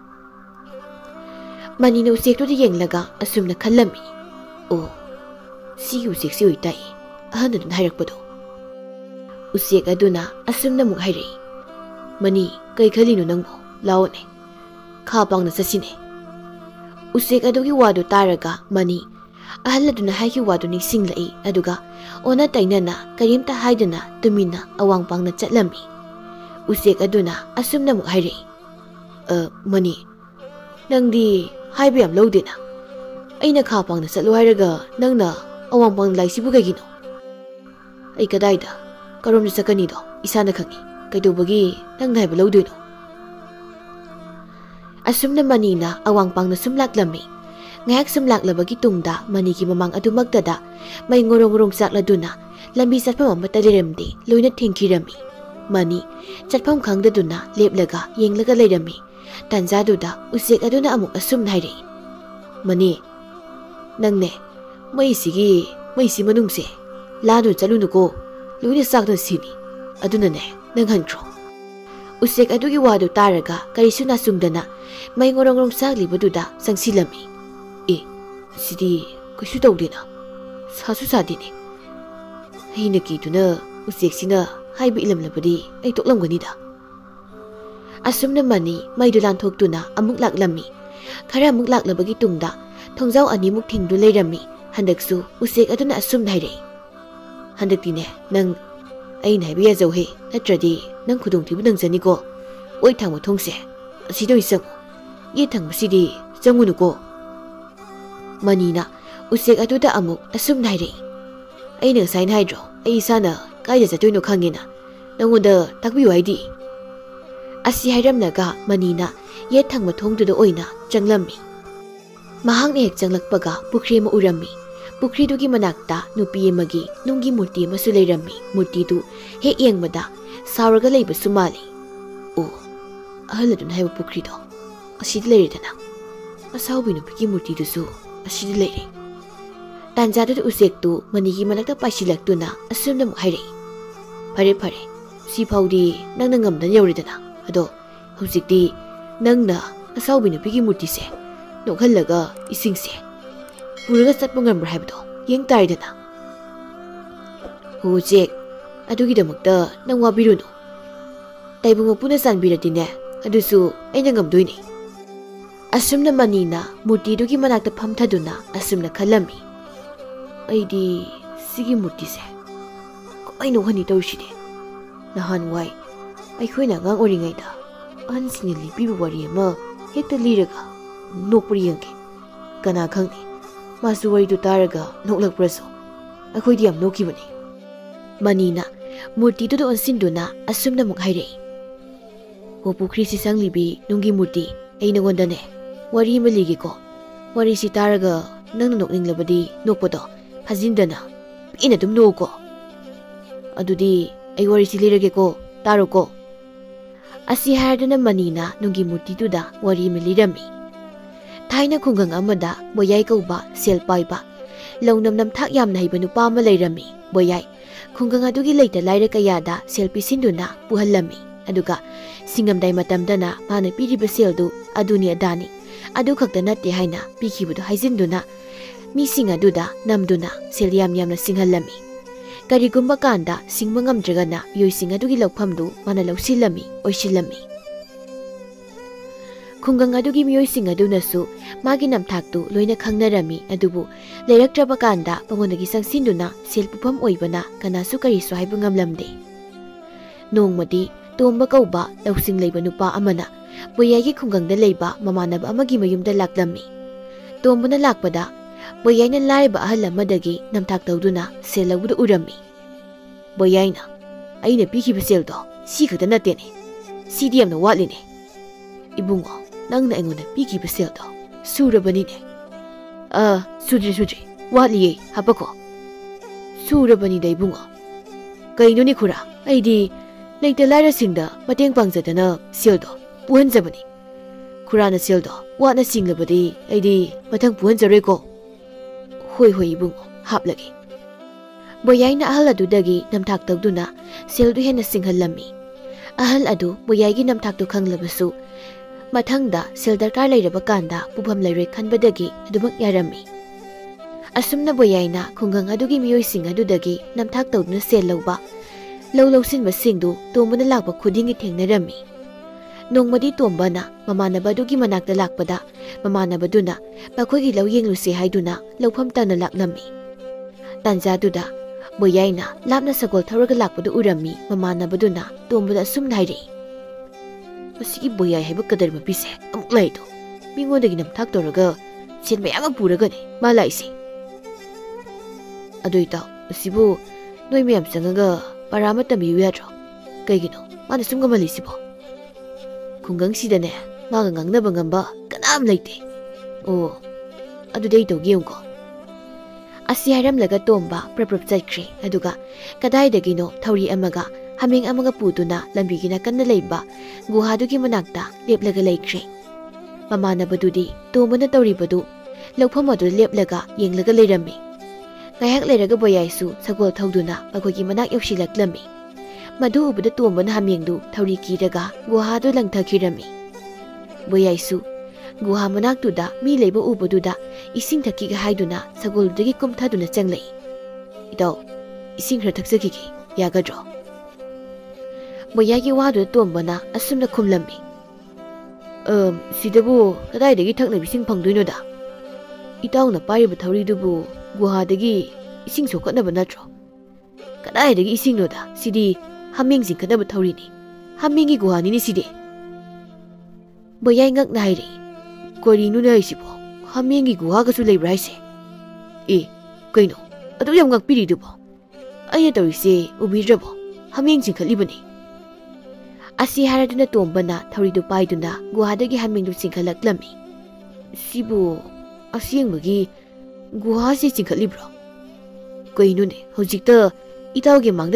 ꯃꯅꯤꯅ ꯎꯆꯦꯛꯇꯨꯗ ꯌꯦꯡꯂꯒ ꯑꯁꯨꯝꯅ ꯈꯜꯂꯝꯃꯤ ꯑꯣ ꯁꯤꯒꯤ ꯎꯆꯦꯛꯁꯤ ꯑꯣꯏꯇꯥꯏꯌꯦ ꯑꯍꯟ ꯑꯗꯨꯅ ꯍꯥꯏꯔꯛꯄꯗꯣ ꯎꯆꯦꯛ ꯑꯗꯨꯅ ꯑꯁꯨꯝꯅ ꯑꯃꯨꯛ ꯍꯥꯏꯔꯛꯏ ꯃꯅꯤ ꯀꯩ ꯈꯜꯂꯤꯅꯣ ꯅꯪꯕꯨ ꯂꯥꯛꯑꯣꯅꯦ ꯈꯥ ꯄꯥꯡꯅ ꯆꯠꯁꯤꯅꯦ ꯎꯆꯦꯛ ꯑꯗꯨꯒꯤ ꯋꯥꯗꯨ ꯇꯥꯔꯒ ꯃꯅꯤ ꯑꯍꯜ ꯑꯗꯨꯅ ꯍꯥꯏꯈꯤꯕ ꯋꯥꯗꯨ ꯅꯤꯡꯁꯤꯡꯂꯛꯏ ꯑꯗꯨꯒ ꯑꯣꯟꯅ ꯇꯩꯅꯅ ꯀꯔꯤꯝꯇ ꯍꯥꯏꯗꯅ ꯇꯨꯃꯤꯟꯅ ꯑꯋꯥꯡ ꯄꯥꯡꯅ ꯆꯠꯂꯝꯃꯤ ꯎꯆꯦꯛ ꯑꯗꯨꯅ ꯑꯁꯨꯝꯅ ꯑꯃꯨꯛ ꯍꯥꯏꯔꯛꯏ ꯑ ꯃꯅꯤ ꯅꯪꯗꯤ ꯍꯥꯏꯕ ꯌꯥꯝ ꯂꯧꯗꯦꯅ ꯑꯩꯅ ꯈꯥ ꯄꯥꯡꯅ ꯆꯠꯂꯣ ꯍꯥꯏꯔꯒ ꯅꯪꯅ ꯑꯋꯥꯡ ꯄꯥꯡꯅ ꯂꯥꯛꯏꯁꯤꯕꯨ ꯀꯩꯒꯤꯅꯣ ꯑꯩ ꯀꯗꯥꯏꯗ ꯀꯔꯣꯝꯗ ꯆꯠꯀꯅꯤꯗꯣ ꯏꯁꯥꯅ ꯈꯪꯉꯤ ꯀꯩꯗꯧꯕꯒꯤ ꯅꯪꯅ ꯍꯥꯏꯕ ꯂꯧꯗꯣꯏꯅꯣ ꯑꯁꯨꯝꯅ ꯃꯅꯤꯅ ꯑꯋꯥꯡ ꯄꯥꯡꯅ ꯁꯨꯝ ꯂꯥꯛꯂꯝꯃꯤ ꯉꯥꯏꯍꯥꯛ ꯁꯨꯝ ꯂꯥꯛꯂꯕꯒꯤ ꯇꯨꯡꯗ ꯃꯅꯤꯒꯤ ꯃꯃꯥꯡ ꯑꯗꯨꯃꯛꯇꯗ ꯃꯩ ꯉꯣꯔꯣꯡ ꯉꯣꯔꯣꯡ ꯆꯥꯛꯂꯗꯨꯅ ꯂꯝꯕꯤ ꯆꯠꯐꯝ ꯑꯃꯠꯇ ꯂꯩꯔꯝꯗꯦ ꯂꯣꯏꯅ ꯊꯤꯡꯈꯤꯔꯝꯃꯤ ꯃꯅꯤ ꯆꯠꯐꯝ ꯈꯪꯗꯗꯨꯅ ꯂꯦꯞꯂꯒ ꯌꯦꯡꯂꯒ ꯂꯩꯔꯝꯃꯤ ꯇꯥꯟꯖꯥꯗꯨꯗ ꯎꯆꯦꯛ ꯑꯗꯨꯅ ꯑꯃꯨꯛ ꯑꯁꯨꯝꯅ ꯍꯥꯏꯔꯛꯏ ꯃꯅꯤ ꯅꯪꯅꯦ ꯃꯩꯁꯤꯒꯤ ꯃꯩꯁꯤ ꯃꯅꯨꯡꯁꯦ ꯂꯥꯟꯗꯨꯅ ꯆꯠꯂꯨꯅꯨꯀꯣ ꯂꯣꯏꯅ ꯆꯥꯛꯇꯨꯅ ꯁꯤꯅꯤ ꯑꯗꯨꯅꯅꯦ ꯅꯪ ꯍꯟꯈ꯭ꯔꯣ ꯎꯆꯦꯛ ꯑꯗꯨꯒꯤ ꯋꯥꯗꯨ ꯇꯥꯔꯒ ꯀꯔꯤꯁꯨ ꯅꯥꯆꯨꯡꯗꯅ ꯃꯩ ꯉꯣꯔꯣꯡ ꯉꯣꯔꯣꯡ ꯆꯥꯛꯂꯤꯕꯗꯨꯗ ꯆꯪꯁꯤꯜꯂꯝꯃꯤ ꯑꯦ ꯁꯤꯗꯤ ꯀꯩꯁꯨ ꯇꯧꯗꯦꯅ ꯁꯥꯁꯨ ꯁꯥꯗꯦꯅꯦ ꯑꯩꯅ ꯀꯤꯗꯨꯅ ꯎꯆꯦꯛꯁꯤꯅ ꯍꯥꯏꯕ ꯏꯜꯂꯝꯂꯕꯗꯤ ꯑꯩ ꯇꯣꯛꯂꯝꯒꯅꯤꯗ ꯑꯁꯨꯝꯅ ꯃꯅꯤ ꯃꯩꯗꯨ ꯂꯥꯟꯊꯣꯛꯇꯨꯅ ꯑꯃꯨꯛ ꯂꯥꯛꯂꯝꯃꯤ ꯈꯔ ꯑꯃꯨꯛ ꯂꯥꯛꯂꯕꯒꯤ ꯇꯨꯡꯗ ꯊꯣꯡꯖꯥꯎ ꯑꯅꯤꯃꯨꯛ ꯊꯤꯡꯗꯨ ꯂꯩꯔꯝꯃꯤ ꯍꯟꯗꯛꯁꯨ ꯎꯆꯦꯛ ꯑꯗꯨꯅ ꯑꯁꯨꯝꯅ ꯍꯥꯏꯔꯛꯏ ꯍꯟꯗꯛꯇꯤꯅꯦ ꯅꯪ ꯑꯩꯅ ꯍꯥꯏꯕ ꯌꯥꯖꯧꯍꯦ ꯅꯠꯇ꯭ꯔꯗꯤ ꯅꯪ ꯈꯨꯗꯣꯡꯊꯤꯕ ꯅꯪꯖꯅꯤꯀꯣ ꯑꯣꯏ ꯊꯥꯡꯕ ꯊꯣꯡꯁꯦ ꯑꯁꯤꯗ ꯑꯣꯏ ꯆꯪꯉꯨ ꯌꯦꯠ ꯊꯪꯕꯁꯤꯗꯤ ꯆꯪꯉꯨꯅꯨꯀꯣ ꯃꯅꯤꯅ ꯎꯆꯦꯛ ꯑꯗꯨꯗ ꯑꯃꯨꯛ ꯑꯁꯨꯝꯅ ꯍꯥꯏꯔꯛꯏ ꯑꯩꯅ ꯉꯁꯥꯏꯅ ꯍꯥꯏꯗ꯭ꯔꯣ ꯑꯩ ꯏꯁꯥꯅ ꯀꯥꯏꯗ ꯆꯠꯇꯣꯏꯅꯣ ꯈꯪꯉꯦꯅ ꯅꯪꯉꯣꯟꯗ ꯇꯥꯛꯄꯤꯌꯨ ꯍꯥꯏꯗꯤ ꯑꯁꯤ ꯍꯥꯏꯔꯝꯂꯒ ꯃꯅꯤꯅ ꯌꯦꯠ ꯊꯪꯕ ꯊꯣꯡꯗꯨꯗ ꯑꯣꯏꯅ ꯆꯪꯂꯝꯃꯤ ꯃꯍꯥꯛꯅ ꯍꯦꯛ ꯆꯪꯂꯛꯄꯒ ꯄꯨꯈ꯭ꯔꯤ ꯑꯃ ꯎꯔꯝꯃꯤ ꯄꯨꯈ꯭ꯔꯤꯗꯨꯒꯤ ꯃꯅꯥꯛꯇ ꯅꯨꯄꯤ ꯑꯃꯒꯤ ꯅꯨꯡꯒꯤ ꯃꯨꯔꯇꯤ ꯑꯃꯁꯨ ꯂꯩꯔꯝꯃꯤ ꯃꯨꯔꯇꯤꯗꯨ ꯍꯦꯛ ꯌꯦꯡꯕꯗ ꯁꯥꯎꯔꯒ ꯂꯩꯕꯁꯨ ꯃꯥꯜꯂꯤ ꯑꯣ ꯑꯍꯜ ꯑꯗꯨꯅ ꯍꯥꯏꯕ ꯄꯨꯈ꯭ꯔꯤꯗꯣ ꯑꯁꯤꯗ ꯂꯩꯔꯦꯗꯅ ꯑꯁꯥꯎꯕꯤ ꯅꯨꯄꯤꯒꯤ ꯃꯨꯔꯇꯤꯗꯨꯁꯨ ꯑꯁꯤꯗ ꯂꯩꯔꯦ ꯇꯥꯟꯖꯥꯗꯨꯗ ꯎꯆꯦꯛꯇꯨ ꯃꯅꯤꯒꯤ ꯃꯅꯥꯛꯇ ꯄꯥꯏꯁꯤꯜꯂꯛꯇꯨꯅ ꯑꯁꯨꯝꯅ ꯑꯃꯨꯛ ꯍꯥꯏꯔꯛꯏ ꯐꯔꯦ ꯐꯔꯦ ꯁꯤ ꯐꯥꯎꯗꯤ ꯅꯪꯅ ꯉꯝꯗꯅ ꯌꯧꯔꯤꯗꯅ ꯑꯗꯣ ꯍꯧꯖꯤꯛꯇꯤ ꯅꯪꯅ ꯑꯁꯥꯎꯕꯤ ꯅꯨꯄꯤꯒꯤ ꯃꯨꯔꯇꯤꯁꯦ ꯅꯣꯛꯍꯜꯂꯒ ꯏꯁꯤꯡꯁꯦ ꯄꯨꯔꯒ ꯆꯠꯄ ꯉꯝꯕ꯭ꯔꯥ ꯍꯥꯏꯕꯗꯣ ꯌꯦꯡ ꯇꯥꯔꯦꯗꯅ ꯍꯣ ꯎꯆꯦꯛ ꯑꯗꯨꯒꯤꯗꯃꯛꯇ ꯅꯪ ꯋꯥꯕꯤꯔꯨꯅꯨ ꯇꯥꯏꯕꯪ ꯃꯄꯨꯅ ꯆꯥꯟꯕꯤꯔꯗꯤꯅꯦ ꯑꯗꯨꯁꯨ ꯑꯩꯅ ꯉꯝꯗꯣꯏꯅꯤ ꯑꯁꯨꯝꯅ ꯃꯅꯤꯅ ꯃꯨꯔꯇꯤꯗꯨꯒꯤ ꯃꯅꯥꯛꯇ ꯐꯝꯊꯗꯨꯅ ꯑꯁꯨꯝꯅ ꯈꯜꯂꯝꯃꯤ ꯑꯩꯗꯤ ꯁꯤꯒꯤ ꯃꯨꯔꯇꯤꯁꯦ ꯀꯃꯥꯏꯅ ꯅꯣꯛꯍꯟꯅꯤ ꯇꯧꯔꯤꯁꯤꯗꯤ ꯅꯍꯥꯟꯋꯥꯏ ꯑꯩꯈꯣꯏꯅ ꯑꯉꯥꯡ ꯑꯣꯏꯔꯤꯉꯩꯗ ꯑꯍꯟꯁꯤꯡꯅ ꯂꯤꯕꯤꯕ ꯋꯥꯔꯤ ꯑꯃ ꯍꯦꯛꯇ ꯂꯤꯔꯒ ꯅꯣꯛꯄ꯭ꯔ ꯌꯦꯡꯒꯦ ꯀꯅꯥ ꯈꯪꯅꯤ ꯃꯥꯁꯨ ꯋꯥꯔꯤꯗꯨ ꯇꯥꯔꯒ ꯅꯣꯛꯂꯛꯄ꯭ꯔꯁꯨ ꯑꯩꯈꯣꯏꯗꯤ ꯌꯥꯝ ꯅꯣꯛꯈꯤꯕꯅꯤ ꯃꯅꯤꯅ ꯃꯨꯔꯇꯤꯗꯨꯗ ꯑꯣꯟꯁꯤꯟꯗꯨꯅ ꯑꯁꯨꯝꯅ ꯑꯃꯨꯛ ꯍꯥꯏꯔꯛꯏ ꯍꯣ ꯄꯨꯈ꯭ꯔꯤꯁꯤ ꯁꯪꯂꯤꯕꯤ ꯅꯨꯡꯒꯤ ꯃꯨꯔꯇꯤ ꯑꯩ ꯅꯉꯣꯟꯗꯅꯦ ꯋꯥꯔꯤ ꯑꯃ ꯂꯤꯒꯦꯀꯣ ꯋꯥꯔꯤꯁꯤ ꯇꯥꯔꯒ ꯅꯪꯅ ꯅꯣꯛꯅꯤꯡꯂꯕꯗꯤ ꯅꯣꯛꯄꯗꯣ ꯐꯥꯖꯤꯟꯗꯅ ꯄꯦꯟꯅ ꯑꯗꯨꯝ ꯅꯣꯛꯎꯀꯣ ꯑꯗꯨꯗꯤ ꯑꯩ ꯋꯥꯔꯤꯁꯤ ꯂꯤꯔꯒꯦꯀꯣ ꯇꯥꯔꯣꯀꯣ ꯑꯁꯤ ꯍꯥꯏꯔꯗꯨꯅ ꯃꯅꯤꯅ ꯅꯨꯡꯒꯤ ꯃꯨꯔꯇꯤꯗꯨꯗ ꯋꯥꯔꯤ ꯑꯃ ꯂꯤꯔꯝꯃꯤ ꯊꯥꯏꯅ ꯈꯨꯡꯒꯪ ꯑꯃꯗ ꯕꯣꯌꯥꯏ ꯀꯧꯕ ꯁꯦꯜ ꯄꯥꯏꯕ ꯂꯧꯅꯝ ꯅꯝꯊꯥꯛ ꯌꯥꯝꯅ ꯍꯩꯕ ꯅꯨꯄꯥ ꯑꯃ ꯂꯩꯔꯝꯃꯤ ꯕꯣꯌꯥꯏ ꯈꯨꯡꯒꯪ ꯑꯗꯨꯒꯤ ꯂꯩꯇ ꯂꯥꯏꯔ ꯀꯌꯥꯗ ꯁꯦꯜ ꯄꯤꯁꯤꯟꯗꯨꯅ ꯄꯨꯍꯜꯂꯝꯃꯤ ꯑꯗꯨꯒ ꯁꯤꯡꯉꯝꯗꯥꯏ ꯃꯇꯝꯗꯅ ꯃꯥꯅ ꯄꯤꯔꯤꯕ ꯁꯦꯜꯗꯨ ꯑꯗꯨꯅꯤ ꯑꯗꯥꯅꯤ ꯑꯗꯨ ꯈꯛꯇ ꯅꯠꯇꯦ ꯍꯥꯏꯅ ꯄꯤꯈꯤꯕꯗꯨ ꯍꯥꯏꯖꯤꯟꯗꯨꯅ ꯃꯤꯁꯤꯡ ꯑꯗꯨꯗ ꯅꯝꯗꯨꯅ ꯁꯦꯜ ꯌꯥꯝ ꯌꯥꯝꯅ ꯁꯤꯡꯍꯜꯂꯝꯃꯤ ꯀꯔꯤꯒꯨꯝꯕ ꯀꯥꯟꯗ ꯁꯤꯡꯕ ꯉꯝꯗ꯭ꯔꯒꯅ ꯃꯤꯑꯣꯏꯁꯤꯡ ꯑꯗꯨꯒꯤ ꯂꯧꯐꯝꯗꯨ ꯃꯥꯅ ꯂꯧꯁꯤꯜꯂꯝꯃꯤ ꯑꯣꯏꯁꯤꯜꯂꯝꯃꯤ ꯈꯨꯡꯒꯪ ꯑꯗꯨꯒꯤ ꯃꯤꯑꯣꯏꯁꯤꯡ ꯑꯗꯨꯅꯁꯨ ꯃꯥꯒꯤ ꯅꯝꯊꯥꯛꯇꯨ ꯂꯣꯏꯅ ꯈꯪꯅꯔꯝꯃꯤ ꯑꯗꯨꯕꯨ ꯂꯩꯔꯛꯇ꯭ꯔꯕ ꯀꯥꯟꯗ ꯃꯉꯣꯟꯗꯒꯤ ꯆꯪꯁꯤꯟꯗꯨꯅ ꯁꯦꯜ ꯄꯨꯐꯝ ꯑꯣꯏꯕꯅ ꯀꯅꯥꯁꯨ ꯀꯔꯤꯁꯨ ꯍꯥꯏꯕ ꯉꯝꯂꯝꯗꯦ ꯅꯣꯡꯃꯗꯤ ꯇꯣꯝꯕ ꯀꯧꯕ ꯂꯧꯁꯤꯡ ꯂꯩꯕ ꯅꯨꯄꯥ ꯑꯃꯅ ꯕꯣꯌꯥꯏꯒꯤ ꯈꯨꯡꯒꯪꯗ ꯂꯩꯕ ꯃꯃꯥꯟꯅꯕ ꯑꯃꯒꯤ ꯃꯌꯨꯝꯗ ꯂꯥꯛꯂꯝꯃꯤ ꯇꯣꯝꯕꯅ ꯂꯥꯛꯄꯗ ꯕꯣꯌꯥꯏꯅ ꯂꯥꯏꯔꯕ ꯑꯍꯜ ꯑꯃꯗꯒꯤ ꯅꯝꯊꯥꯛ ꯇꯧꯗꯨꯅ ꯁꯦꯜ ꯂꯧꯕꯗ ꯎꯔꯝꯃꯤ ꯕꯣꯌꯥꯏꯅ ꯑꯩꯅ ꯄꯤꯈꯤꯕ ꯁꯦꯜꯗꯣ ꯁꯤ ꯈꯛꯇ ꯅꯠꯇꯦꯅꯦ ꯁꯤꯗꯤ ꯌꯥꯝꯅ ꯋꯥꯠꯂꯤꯅꯦ ꯏꯕꯨꯡꯉꯣ ꯅꯪꯅ ꯑꯩꯉꯣꯟꯗ ꯄꯤꯈꯤꯕ ꯁꯦꯜꯗꯣ ꯁꯨꯔꯕꯅꯤꯅꯦ ꯑꯥ ꯁꯨꯗ꯭ꯔꯤ ꯁꯨꯗ꯭ꯔꯤ ꯋꯥꯠꯂꯤꯌꯦ ꯍꯥꯞꯄꯀꯣ ꯁꯨꯔꯕꯅꯤꯗ ꯏꯕꯨꯡꯉꯣ ꯀꯩꯅꯣꯅꯦ ꯈꯨꯔꯥ ꯑꯩꯗꯤ ꯂꯩꯇ ꯂꯥꯏꯔꯁꯤꯡꯗ ꯃꯇꯦꯡ ꯄꯥꯡꯖꯗꯅ ꯁꯦꯜꯗꯣ ꯄꯨꯍꯟꯖꯕꯅꯤ ꯈꯨꯔꯥꯅ ꯁꯦꯜꯗꯣ ꯋꯥꯠꯅ ꯁꯤꯡꯂꯕꯗꯤ ꯑꯩꯗꯤ ꯃꯊꯪ ꯄꯨꯍꯟꯖꯔꯣꯏꯀꯣ ꯍꯣꯏ ꯍꯣꯏ ꯏꯕꯨꯡꯉꯣ ꯍꯥꯞꯂꯒꯦ ꯕꯣꯌꯥꯏꯅ ꯑꯍꯜ ꯑꯗꯨꯗꯒꯤ ꯅꯝꯊꯥꯛ ꯇꯧꯗꯨꯅ ꯁꯦꯜꯗꯨ ꯍꯦꯟꯅ ꯁꯤꯡꯍꯜꯂꯝꯃꯤ ꯑꯍꯜ ꯑꯗꯨ ꯕꯣꯌꯥꯏꯒꯤ ꯅꯝꯊꯥꯛꯇꯨ ꯈꯪꯂꯕꯁꯨ ꯃꯊꯪꯗ ꯁꯦꯜ ꯗꯔꯀꯥꯔ ꯂꯩꯔꯕ ꯀꯥꯟꯗ ꯄꯨꯐꯝ ꯂꯩꯔꯣꯏ ꯈꯟꯕꯗꯒꯤ ꯑꯗꯨꯃꯛ ꯌꯥꯔꯝꯃꯤ ꯑꯁꯨꯝꯅ ꯕꯣꯌꯥꯏꯅ ꯈꯨꯡꯒꯪ ꯑꯗꯨꯒꯤ ꯃꯤꯑꯣꯏꯁꯤꯡ ꯑꯗꯨꯗꯒꯤ ꯅꯝꯊꯥꯛ ꯇꯧꯗꯨꯅ ꯁꯦꯜ ꯂꯧꯕ ꯂꯧ ꯂꯧꯁꯤꯟꯕꯁꯤꯡꯗꯨ ꯇꯣꯝꯕꯅ ꯂꯥꯛꯄ ꯈꯨꯗꯤꯡꯒꯤ ꯊꯦꯡꯅꯔꯝꯃꯤ ꯅꯣꯡꯃꯗꯤ ꯇꯣꯝꯕꯅ ꯃꯃꯥꯟꯅꯕ ꯑꯗꯨꯒꯤ ꯃꯅꯥꯛꯇ ꯂꯥꯛꯄꯗ ꯃꯃꯥꯟꯅꯕꯗꯨꯅ ꯃꯈꯣꯏꯒꯤ ꯂꯧ ꯌꯦꯡꯂꯨꯁꯦ ꯍꯥꯏꯗꯨꯅ ꯂꯧꯐꯝ ꯇꯥꯅ ꯂꯥꯛꯂꯝꯃꯤ ꯇꯥꯟꯖꯥꯗꯨꯗ ꯕꯣꯌꯥꯏꯅ ꯂꯥꯞꯅ ꯁꯒꯣꯜ ꯊꯧꯔꯒ ꯂꯥꯛꯄꯗꯨ ꯎꯔꯝꯃꯤ ꯃꯃꯥꯟꯅꯕꯗꯨꯅ ꯇꯣꯝꯕꯗ ꯑꯁꯨꯝꯅ ꯍꯥꯏꯔꯛꯏ ꯃꯁꯤꯒꯤ ꯕꯣꯌꯥꯏ ꯍꯥꯏꯕ ꯀꯗꯔ ꯃꯄꯤꯁꯦ ꯑꯃꯨꯛ ꯂꯩꯗꯣ ꯃꯤꯉꯣꯟꯗꯒꯤ ꯅꯝꯊꯥꯛ ꯇꯧꯔꯒ ꯁꯦꯟ ꯃꯌꯥꯝ ꯑꯃ ꯄꯨꯔꯒꯅꯦ ꯃꯥ ꯂꯥꯛꯏꯁꯦ ꯑꯗꯨ ꯏꯇꯥꯎ ꯑꯁꯤꯕꯨ ꯅꯣꯏ ꯃꯌꯥꯝ ꯆꯪꯉꯒ ꯄꯔꯥ ꯑꯃ ꯇꯝꯕꯤꯌꯨ ꯌꯥꯗ꯭ꯔꯣ ꯀꯩꯒꯤꯅꯣ ꯃꯥꯅ ꯁꯨꯝ ꯉꯝꯍꯜꯂꯤꯁꯤꯕꯣ ꯈꯨꯡꯒꯪꯁꯤꯗꯅꯦ ꯃꯥꯒ ꯉꯥꯡꯅꯕ ꯉꯝꯕ ꯀꯅꯥꯝ ꯂꯩꯇꯦ ꯑꯣ ꯑꯗꯨꯗꯤ ꯑꯩ ꯇꯧꯒꯦ ꯌꯦꯡꯉꯨꯀꯣ ꯑꯁꯤ ꯍꯥꯏꯔꯝꯂꯒ ꯇꯣꯝꯕ ꯄ꯭ꯔꯞ ꯄ꯭ꯔꯞ ꯆꯠꯈ꯭ꯔꯦ ꯑꯗꯨꯒ ꯀꯗꯥꯏꯗꯒꯤꯅꯣ ꯊꯧꯔꯤ ꯑꯃꯒ ꯍꯥꯃꯦꯡ ꯑꯃꯒ ꯄꯨꯗꯨꯅ ꯂꯝꯕꯤꯒꯤ ꯅꯥꯀꯟꯗ ꯂꯩꯕ ꯒꯨꯍꯥꯗꯨꯒꯤ ꯃꯅꯥꯛꯇ ꯂꯦꯞꯂꯒ ꯂꯩꯈ꯭ꯔꯦ ꯃꯃꯥꯟꯅꯕꯗꯨꯗꯤ ꯇꯣꯝꯕꯅ ꯇꯧꯔꯤꯕꯗꯨ ꯂꯧꯐꯝ ꯑꯗꯨꯗ ꯂꯦꯞꯂꯒ ꯌꯦꯡꯂꯒ ꯂꯩꯔꯝꯃꯤ ꯉꯥꯏꯍꯥꯛ ꯂꯩꯔꯒ ꯕꯣꯌꯥꯏꯁꯨ ꯁꯒꯣꯜ ꯊꯧꯗꯨꯅ ꯃꯈꯣꯏꯒꯤ ꯃꯅꯥꯛ ꯌꯧꯁꯤꯜꯂꯛꯂꯝꯃꯤ ꯃꯗꯨ ꯎꯕꯗ ꯇꯣꯝꯕꯅ ꯍꯥꯃꯦꯡꯗꯨ ꯊꯧꯔꯤ ꯀꯤꯔꯒ ꯒꯨꯍꯥꯗꯨ ꯂꯪꯊꯈꯤꯔꯝꯃꯤ ꯕꯣꯌꯥꯏꯁꯨ ꯒꯨꯍꯥ ꯃꯅꯥꯛꯇꯨꯗ ꯃꯤ ꯂꯩꯕ ꯎꯕꯗꯨꯗ ꯏꯁꯤꯡ ꯊꯛꯈꯤꯒ ꯍꯥꯏꯗꯨꯅ ꯁꯒꯣꯜꯗꯨꯗꯒꯤ ꯀꯨꯝꯊꯗꯨꯅ ꯆꯪꯂꯛꯏ ꯏꯇꯥꯎ ꯏꯁꯤꯡ ꯈꯔ ꯊꯛꯆꯈꯤꯒꯦ ꯌꯥꯒꯗ꯭ꯔꯣ ꯕꯣꯌꯥꯏꯒꯤ ꯋꯥꯗꯨꯗ ꯇꯣꯝꯕꯅ ꯑꯁꯨꯝꯅ ꯈꯨꯝꯂꯝꯃꯤ ꯑ ꯁꯤꯗꯕꯨ ꯀꯗꯥꯏꯗꯒꯤ ꯊꯛꯅꯕ ꯏꯁꯤꯡ ꯐꯪꯗꯣꯏꯅꯣꯗ ꯏꯇꯥꯎꯅ ꯄꯥꯏꯔꯤꯕ ꯊꯧꯔꯤꯗꯨꯕꯨ ꯒꯨꯍꯥꯗꯒꯤ ꯏꯁꯤꯡ ꯁꯣꯛꯀꯠꯅꯕ ꯅꯠꯇ꯭ꯔꯣ ꯀꯗꯥꯏꯗꯒꯤ ꯏꯁꯤꯡꯅꯣꯗ ꯁꯤꯗꯤ ꯍꯥꯃꯦꯡ ꯆꯤꯡꯈꯠꯅꯕ ꯊꯧꯔꯤꯅꯤ ꯍꯥꯃꯦꯡꯒꯤ ꯒꯨꯍꯥꯅꯤꯅꯤ ꯁꯤꯗꯤ ꯕꯣꯌꯥꯏ ꯉꯛꯅ ꯍꯥꯏꯔꯛꯏ ꯀꯔꯤꯅꯣꯅꯦ ꯍꯥꯏꯁꯤꯕꯣ ꯍꯥꯃꯦꯡꯒꯤ ꯒꯨꯍꯥꯒꯁꯨ ꯂꯩꯕ꯭ꯔꯥ ꯍꯥꯏꯁꯦ ꯑꯦ ꯀꯩꯅꯣ ꯑꯗꯨ ꯌꯥꯝ ꯉꯛꯄꯤꯔꯤꯗꯨꯕꯣ ꯑꯩꯅ ꯇꯧꯔꯤꯁꯦ ꯎꯕꯤꯗ꯭ꯔꯕꯣ ꯍꯥꯃꯦꯡ ꯆꯤꯡꯈꯠꯂꯤꯕꯅꯤ ꯑꯁꯤ ꯍꯥꯏꯔꯗꯨꯅ ꯇꯣꯝꯕꯅ ꯊꯧꯔꯤꯗꯨ ꯄꯥꯏꯗꯨꯅ ꯒꯨꯍꯥꯗꯒꯤ ꯍꯥꯃꯦꯡꯗꯨ ꯆꯤꯡꯈꯠꯂꯛꯂꯝꯃꯤ ꯁꯤꯕꯨ ꯑꯁꯦꯡꯕꯒꯤ ꯒꯨꯍꯥꯁꯤ ꯆꯤꯡꯈꯠꯂꯤꯕ꯭ꯔꯣ ꯀꯩꯅꯣꯅꯦ ꯍꯧꯖꯤꯛꯇ ꯏꯇꯥꯎꯒꯤ ꯃꯥꯡꯗ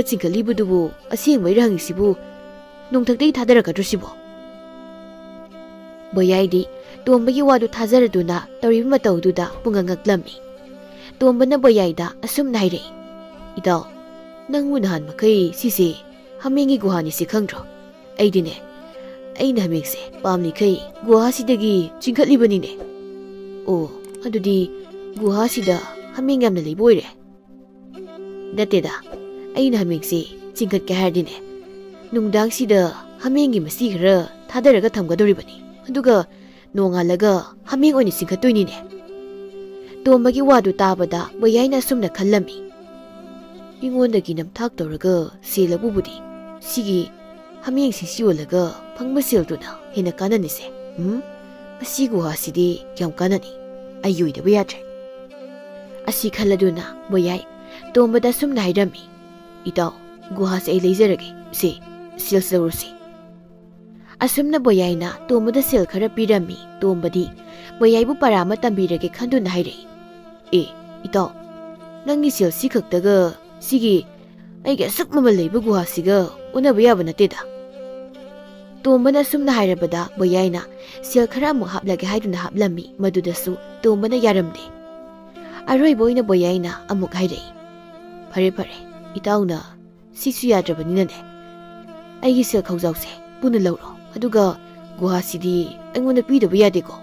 Boyai Tombagi wadu thazaraduna tawriba matawduda pungangaklammi. Tombana boyaida asum naire. Idaw, nangmu nahan makai sise hamengi guhani si khangdro. Aidine, aina hamengse pamni kai guha sidagi chingkhatlibani ne. Oh, adudi guha sida hameng yamna leiboire. Dateda, aina hamengse chingkhat ka hardine. Nungdang sida hamengi masi khara thadaraga thamgadoribani. Aduga nongalaga hameng oni singkhattoini ne. Tombagi wadu tabada boyaina sumna khallami. Ingondagi namthak tawraga selabubudi sigi hameng sisiolaga phangma selduna hena kanani se. Hmm? Masi guha sidi kyam kanani. Ayuida bayatre. Asi khalladuna boyai tombada sumna hairami. Itaw guha se ai leizarage se silsarusi. Asumna boyaina tombada sel khara pirami tombadi boyaibu parama tambirage khanduna haire. E itaw nangi sel sikhaktaga sigi aige sakmama leiba guha siga unaba yaba nateda. Tombana sumna hairabada boyaina sel khara mu haplage haiduna haplami madudasu tombana yaramde. Aroi boina boyaina amuk haire. Pare pare itawna sisu yadrabani ne. Aigi sel khawjawse puna lawro. Aduga guha sidi angona pidaba yadeko.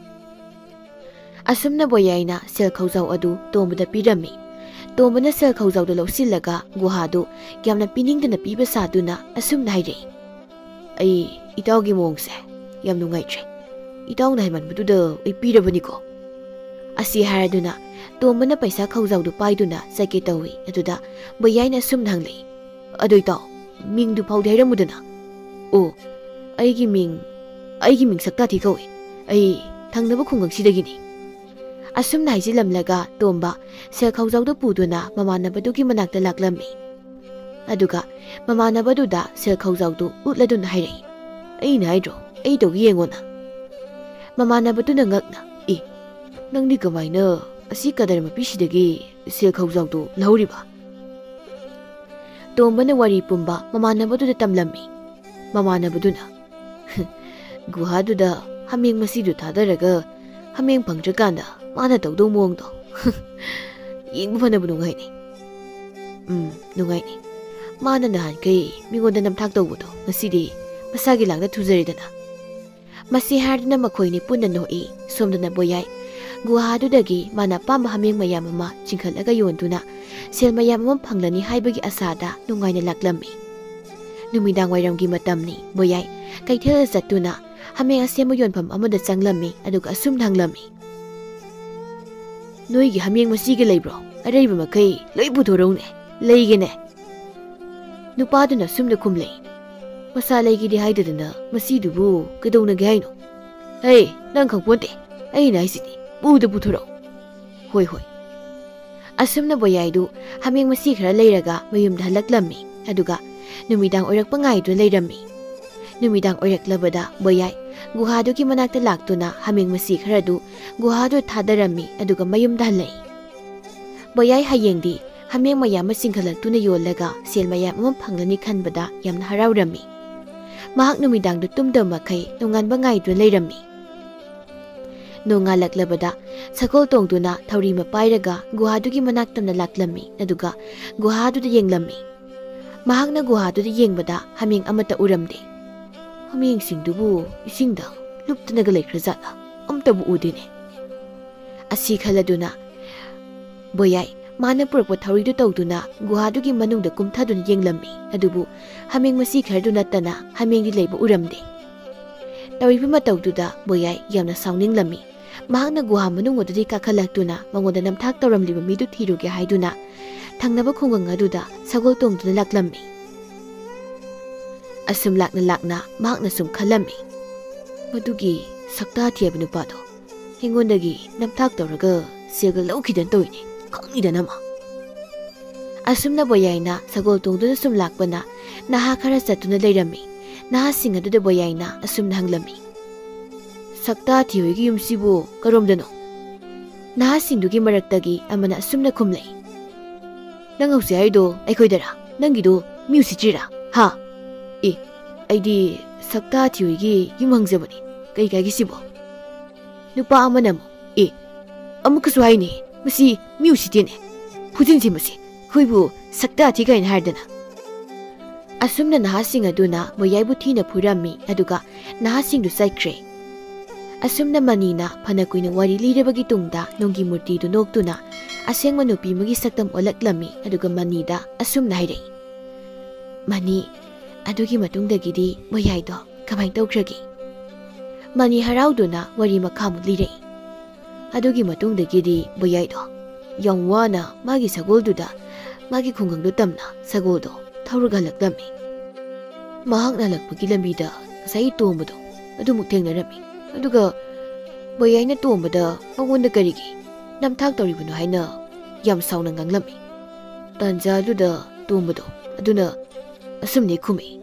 Asumna boyaina sel khawjaw adu tombada pirami. Tombana sel khawjawda lawsillaga guha du yamna piningdana piba saduna asumna haire. Ai itawgi mongse yam nungaitre. Itawna haimanbaduda ai pirabaniko. Asi haraduna tombana paisa khawjawdu paiduna sake tawi aduda boyaina asumna hanglei. Adu itaw mingdu phawdi hairamudana. Oh, aigi ming aigi ming sakta thi kawi ai thangnaba khungang sidagini. Asumna haijilamlaga tomba sel khawjawda puduna mamanabadugi manakta laklammi. Aduga mamanabaduda sel khawjawdu utladuna hairei. Aina haidro ai togi yengona. Mamanabaduna ngakna e nangni kamaina asi kadarma pisidagi sel khawjawdu lahuriba. Tombana wari pumba mamanabaduda tamlammi. Mamanabaduna Guhaduda hameng masidu thadaraga hameng phangdrakanda mana tawdo mongdo. Yengbu phanabu nungaini. Um, nungaini. Mana nahan kai mingonda namthak tawbudo ngasidi masagi langda thujaridana. Masi hardana makhoini punna noi somdana boyai. Guhadudagi mana pamba hameng mayam ama chingkhalaga yontuna sel mayam ama phanglani haibagi asada nungaina laklammi. Numidang wairamgi matamni boyai kaithel zatuna hameng asemo yonpham amada changlammi aduga asum thanglammi. Noigi hameng masigi leibro araiba makai loi buthorone leigene. Nupaduna sumna khumlei. Masa leigi di haidadana masidubu kadowna gaino. Hey, nang khangponte. Ai naisini buda buthoro. Hoi hoi. Asumna boyaidu hameng masi khara leiraga mayumda halaklammi aduga numidang oirakpa ngaidu leirammi. Numidang oiraklabada boyai guhadugi manakta laktuna hameng masi kharadu guhadu thadarammi aduga mayumda halai. Boyai hayengdi hameng mayam singkhalaktuna yollaga sel mayam ama phanglani khanbada yamna harawrammi. Mahak numidangdu tumdam makai nonganba ngaidu leirammi. Nongalaklabada sakol tongduna thawri mapairaga guhadugi manaktamna laklammi aduga guhaduda yenglammi. Mahakna guhaduda yengbada hameng amata uramde. Hameng singdubu isingda luptanaga leikhrazala amtabu udine. Asi khaladuna boyai mana purakpa thawridu tawduna guhadugi manungda kumthaduna yenglammi adubu hameng masi kharduna tana hamengdi leiba uramde. Tawriba matawduda boyai yamna sawninglammi. Mahakna guha manungodadi kakhalakduna mangoda namthak tawramliba midu thiruge haiduna thangnaba khungang aduda sagol tongduna laklammi. Asum lakna lakna mahakna sum khallammi. Madugi sakta thiyaba nupado hingondagi namthak tawraga selga laukidan tawini khangidana ma. Asumna boyaina sagol tongduna sum lakpana naha khara satuna leirammi. Naha sing aduda boyaina asumna hanglammi. Sakta thiyoigi yumsibu karomdano. Naha singdugi maraktagi amana asumna khumlei. Nang hausi haido aikhoidara nangido musichira ha e aidi sakta thiyoigi yumhangjabani ꯀꯩ ꯀꯥꯏꯒꯤꯁꯤꯕꯣ ꯅꯨꯄꯥ ꯑꯃꯅ ꯑꯃꯨꯛ ꯑꯦ ꯑꯃꯨꯛꯀꯁꯨ ꯍꯥꯏꯅꯦ ꯃꯁꯤ ꯃꯤ ꯎꯁꯤꯠꯇꯦꯅꯦ ꯐꯨꯖꯤꯟꯁꯤ ꯃꯁꯤ ꯑꯩꯈꯣꯏꯕꯨ ꯁꯛꯇ ꯊꯤ ꯀꯥꯏꯅ ꯍꯥꯏꯔꯗꯅ ꯑꯁꯨꯝꯅ ꯅꯍꯥꯁꯤꯡ ꯑꯗꯨꯅ ꯃꯣꯌꯥꯏꯕꯨ ꯊꯤꯅ ꯐꯨꯔꯝꯃꯤ ꯑꯗꯨꯒ ꯅꯍꯥꯁꯤꯡꯗꯨ ꯆꯠꯈ꯭ꯔꯦ ꯑꯁꯨꯝꯅ ꯃꯅꯤꯅ ꯐꯅ ꯀꯨꯏꯅ ꯋꯥꯔꯤ ꯂꯤꯔꯕꯒꯤ ꯇꯨꯡꯗ ꯅꯨꯡꯒꯤ ꯃꯨꯔꯇꯤꯗꯨ ꯅꯣꯛꯇꯨꯅ ꯑꯁꯦꯡꯕ ꯅꯨꯄꯤ ꯑꯃꯒꯤ ꯁꯛꯇꯝ ꯑꯣꯜꯂꯛꯂꯝꯃꯤ ꯑꯗꯨꯒ ꯃꯅꯤꯗ ꯑꯁꯨꯝꯅ ꯍꯥꯏꯔꯛꯏ ꯃꯅꯤ ꯑꯗꯨꯒꯤ ꯃꯇꯨꯡꯗꯒꯤꯗꯤ ꯃꯣꯌꯥꯏꯗꯣ ꯀꯃꯥꯏ ꯇꯧꯈ꯭ꯔꯒꯦ ꯃꯅꯤ ꯍꯔꯥꯎꯗꯨꯅ ꯋꯥꯔꯤ ꯃꯈꯥꯃꯨꯛ ꯂꯤꯔꯛꯏ ꯑꯗꯨꯒꯤ ꯃꯇꯨꯡꯗꯒꯤꯗꯤ ꯃꯣꯌꯥꯏꯗꯣ ꯌꯥꯝ ꯋꯥꯅ ꯃꯥꯒꯤ ꯁꯒꯣꯜꯗꯨꯗ ꯃꯥꯒꯤ ꯈꯨꯡꯒꯪꯗꯨ ꯇꯝꯅ ꯁꯒꯣꯜꯗꯣ ꯊꯧꯔꯒ ꯍꯜꯂꯛꯂꯝꯃꯤ ꯃꯍꯥꯛꯅ ꯍꯜꯂꯛꯄꯒꯤ ꯂꯝꯕꯤꯗ ꯉꯁꯥꯏ ꯇꯣꯝꯕꯗꯣ ꯑꯗꯨꯃꯨꯛ ꯊꯦꯡꯅꯔꯝꯃꯤ ꯑꯗꯨꯒ ꯃꯣꯌꯥꯏꯅ ꯇꯣꯝꯕꯗ ꯃꯉꯣꯟꯗ ꯀꯔꯤꯒꯤ ꯅꯝꯊꯥꯛ ꯇꯧꯔꯤꯕꯅꯣ ꯍꯥꯏꯅ ꯌꯥꯝ ꯁꯥꯎꯅ ꯉꯥꯡꯂꯝꯃꯤ ꯇꯥꯟꯖꯥ ꯑꯗꯨꯗ ꯇꯣꯝꯕꯗꯣ ꯑꯗꯨꯅ ꯑꯁꯨꯝꯅꯤ ꯈꯨꯝꯃꯤ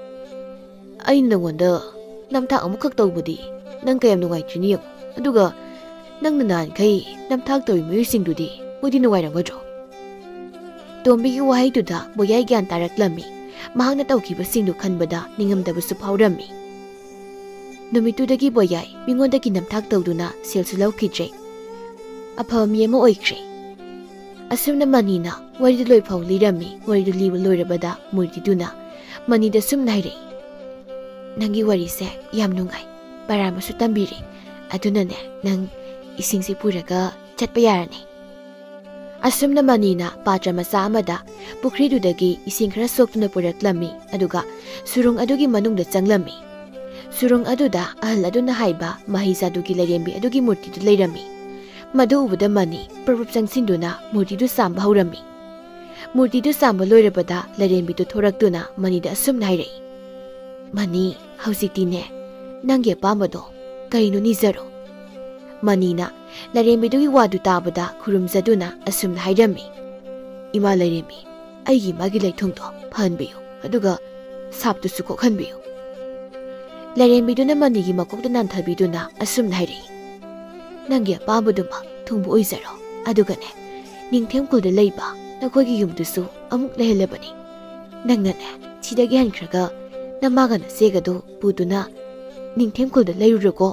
ꯑꯩꯅ ꯅꯪꯉꯣꯟꯗ ꯅꯝꯊꯥꯛ ꯑꯃꯨꯛꯈꯛ ꯇꯧꯕꯗꯤ ꯅꯪ ꯀꯌꯥꯝ ꯅꯨꯡꯉꯥꯏꯇ꯭ꯔꯤꯅꯤ ꯌꯦꯡꯉꯨ ꯑꯗꯨꯒ ꯅꯪꯅ ꯅꯍꯥꯟꯈꯩ ꯅꯝꯊꯥꯛ ꯇꯧꯔꯤ ꯃꯤꯑꯣꯏꯁꯤꯡꯗꯨꯗꯤ ꯃꯣꯏꯗꯤ ꯅꯨꯡꯉꯥꯏꯔꯝꯒꯗ꯭ꯔꯣ ꯇꯣꯝꯕꯤꯒꯤ ꯋꯥꯍꯩꯗꯨꯗ ꯃꯣꯌꯥꯏ ꯒ꯭ꯌꯥꯟ ꯇꯥꯔꯛꯂꯝꯃꯤ ꯃꯍꯥꯛꯅ ꯇꯧꯈꯤꯕꯁꯤꯡꯗꯨ ꯈꯟꯕꯗ ꯅꯤꯡꯉꯝꯗꯕꯁꯨ ꯐꯥꯎꯔꯝꯃꯤ ꯅꯨꯃꯤꯠꯇꯨꯗꯒꯤ ꯃꯣꯌꯥꯏ ꯃꯤꯉꯣꯟꯗꯒꯤ ꯅꯝꯊꯥꯛ ꯇꯧꯗꯨꯅ ꯁꯦꯜꯁꯨ ꯂꯧꯈꯤꯗ꯭ꯔꯦ ꯑꯐꯕ ꯃꯤ ꯑꯃ ꯑꯣꯏꯈ꯭ꯔꯦ ꯑꯁꯨꯝꯅ ꯃꯅꯤꯅ ꯋꯥꯔꯤꯗꯨ ꯂꯣꯏꯐꯥꯎ ꯂꯤꯔꯝꯃꯤ ꯋꯥꯔꯤꯗꯨ ꯂꯤꯕ ꯂꯣꯏꯔꯕꯗ ꯃꯨꯔꯇꯤꯗꯨꯅ ꯃꯅꯤꯗ ꯁꯨꯝꯅ ꯍꯥꯏꯔꯛꯏ ꯅꯪꯒꯤ ꯋꯥꯔꯤꯁꯦ ꯌꯥꯝ ꯅꯨꯡꯉꯥꯏ ꯄꯔꯥ ꯑꯃꯁꯨ ꯇꯝꯕꯤꯔꯤ ꯑꯗꯨꯅꯅꯦ ꯅꯪ ꯏꯁꯤꯡꯁꯤ ꯄꯨꯔꯒ ꯆꯠꯄ ꯌꯥꯔꯅꯤ ꯑꯁꯨꯝꯅ ꯃꯅꯤꯅ ꯄꯥꯇ꯭ꯔ ꯃꯆꯥ ꯑꯃꯗ ꯄꯨꯈ꯭ꯔꯤꯗꯨꯗꯒꯤ ꯏꯁꯤꯡ ꯈꯔ ꯁꯣꯛꯇꯨꯅ ꯄꯨꯔꯛꯂꯝꯃꯤ ꯑꯗꯨꯒ ꯁꯨꯔꯨꯡ ꯑꯗꯨꯒꯤ ꯃꯅꯨꯡꯗ ꯆꯪꯂꯝꯃꯤ ꯁꯨꯔꯨꯡ ꯑꯗꯨꯗ ꯑꯍꯜ ꯑꯗꯨꯅ ꯍꯥꯏꯕ ꯃꯍꯩꯖꯥꯗꯨꯒꯤ ꯂꯩꯔꯦꯝꯕꯤ ꯑꯗꯨꯒꯤ ꯃꯨꯔꯇꯤꯗꯨ ꯂꯩꯔꯝꯃꯤ ꯃꯗꯨ ꯎꯕꯗ ꯃꯅꯤ ꯄ꯭ꯔꯞ ꯆꯪꯁꯤꯟꯗꯨꯅ ꯃꯨꯔꯇꯤꯗꯨ ꯁꯥꯝꯕ ꯍꯧꯔꯝꯃꯤ ꯃꯨꯔꯇꯤꯗꯨ ꯁꯥꯝꯕ ꯂꯣꯏꯔꯕꯗ ꯂꯩꯔꯦꯝꯕꯤꯗꯨ ꯊꯣꯔꯛꯇꯨꯅ ꯃꯅꯤꯗ ꯑꯁꯨꯝꯅ ꯍꯥꯏꯔꯛꯏ ꯃꯅꯤ ꯍꯧꯖꯤꯛꯇꯤꯅꯦ ꯅꯪꯒꯤ ꯑꯄꯥꯝꯕꯗꯣ ꯀꯔꯤꯅꯣ ꯅꯤꯖꯔꯣ ꯃꯅꯤꯅ ꯂꯩꯔꯦꯝꯕꯤꯗꯨꯒꯤ ꯋꯥꯗꯨ ꯇꯥꯕꯗ ꯈꯨꯔꯨꯝꯖꯗꯨꯅ ꯑꯁꯨꯝꯅ ꯍꯥꯏꯔꯝꯃꯤ ꯏꯃꯥ ꯂꯩꯔꯦꯝꯕꯤ ꯑꯩꯒꯤ ꯃꯥꯒꯤ ꯂꯩꯊꯨꯡꯗꯣ ꯐꯍꯟꯕꯤꯌꯨ ꯑꯗꯨꯒ ꯁꯥꯞꯇꯨꯁꯨ ꯀꯣꯛꯍꯟꯕꯤꯌꯨ ꯂꯩꯔꯦꯝꯕꯤꯗꯨꯅ ꯃꯅꯤꯒꯤ ꯃꯀꯣꯛꯇ ꯅꯥꯟꯊꯕꯤꯗꯨꯅ ꯑꯁꯨꯝꯅ ꯍꯥꯏꯔꯛꯏ ꯅꯪꯒꯤ ꯑꯄꯥꯝꯕꯗꯨꯃꯛ ꯊꯨꯡꯕ ꯑꯣꯏꯖꯔꯣ ꯑꯗꯨꯒꯅꯦ ꯅꯤꯡꯊꯦꯝꯈꯨꯜꯗ ꯂꯩꯕ ꯅꯈꯣꯏꯒꯤ ꯌꯨꯝꯗꯨꯁꯨ ꯑꯃꯨꯛ ꯂꯩꯍꯜꯂꯕꯅꯤ ꯅꯪꯅꯅꯦ ꯁꯤꯗꯒꯤ ꯍꯟꯈ꯭ꯔꯒ ꯅꯃꯥꯒ ꯅꯆꯦꯒꯗꯨ ꯄꯨꯗꯨꯅ ꯅꯤꯡꯊꯦꯝꯈꯨꯜꯗ ꯂꯩꯔꯨꯔꯣꯀꯣ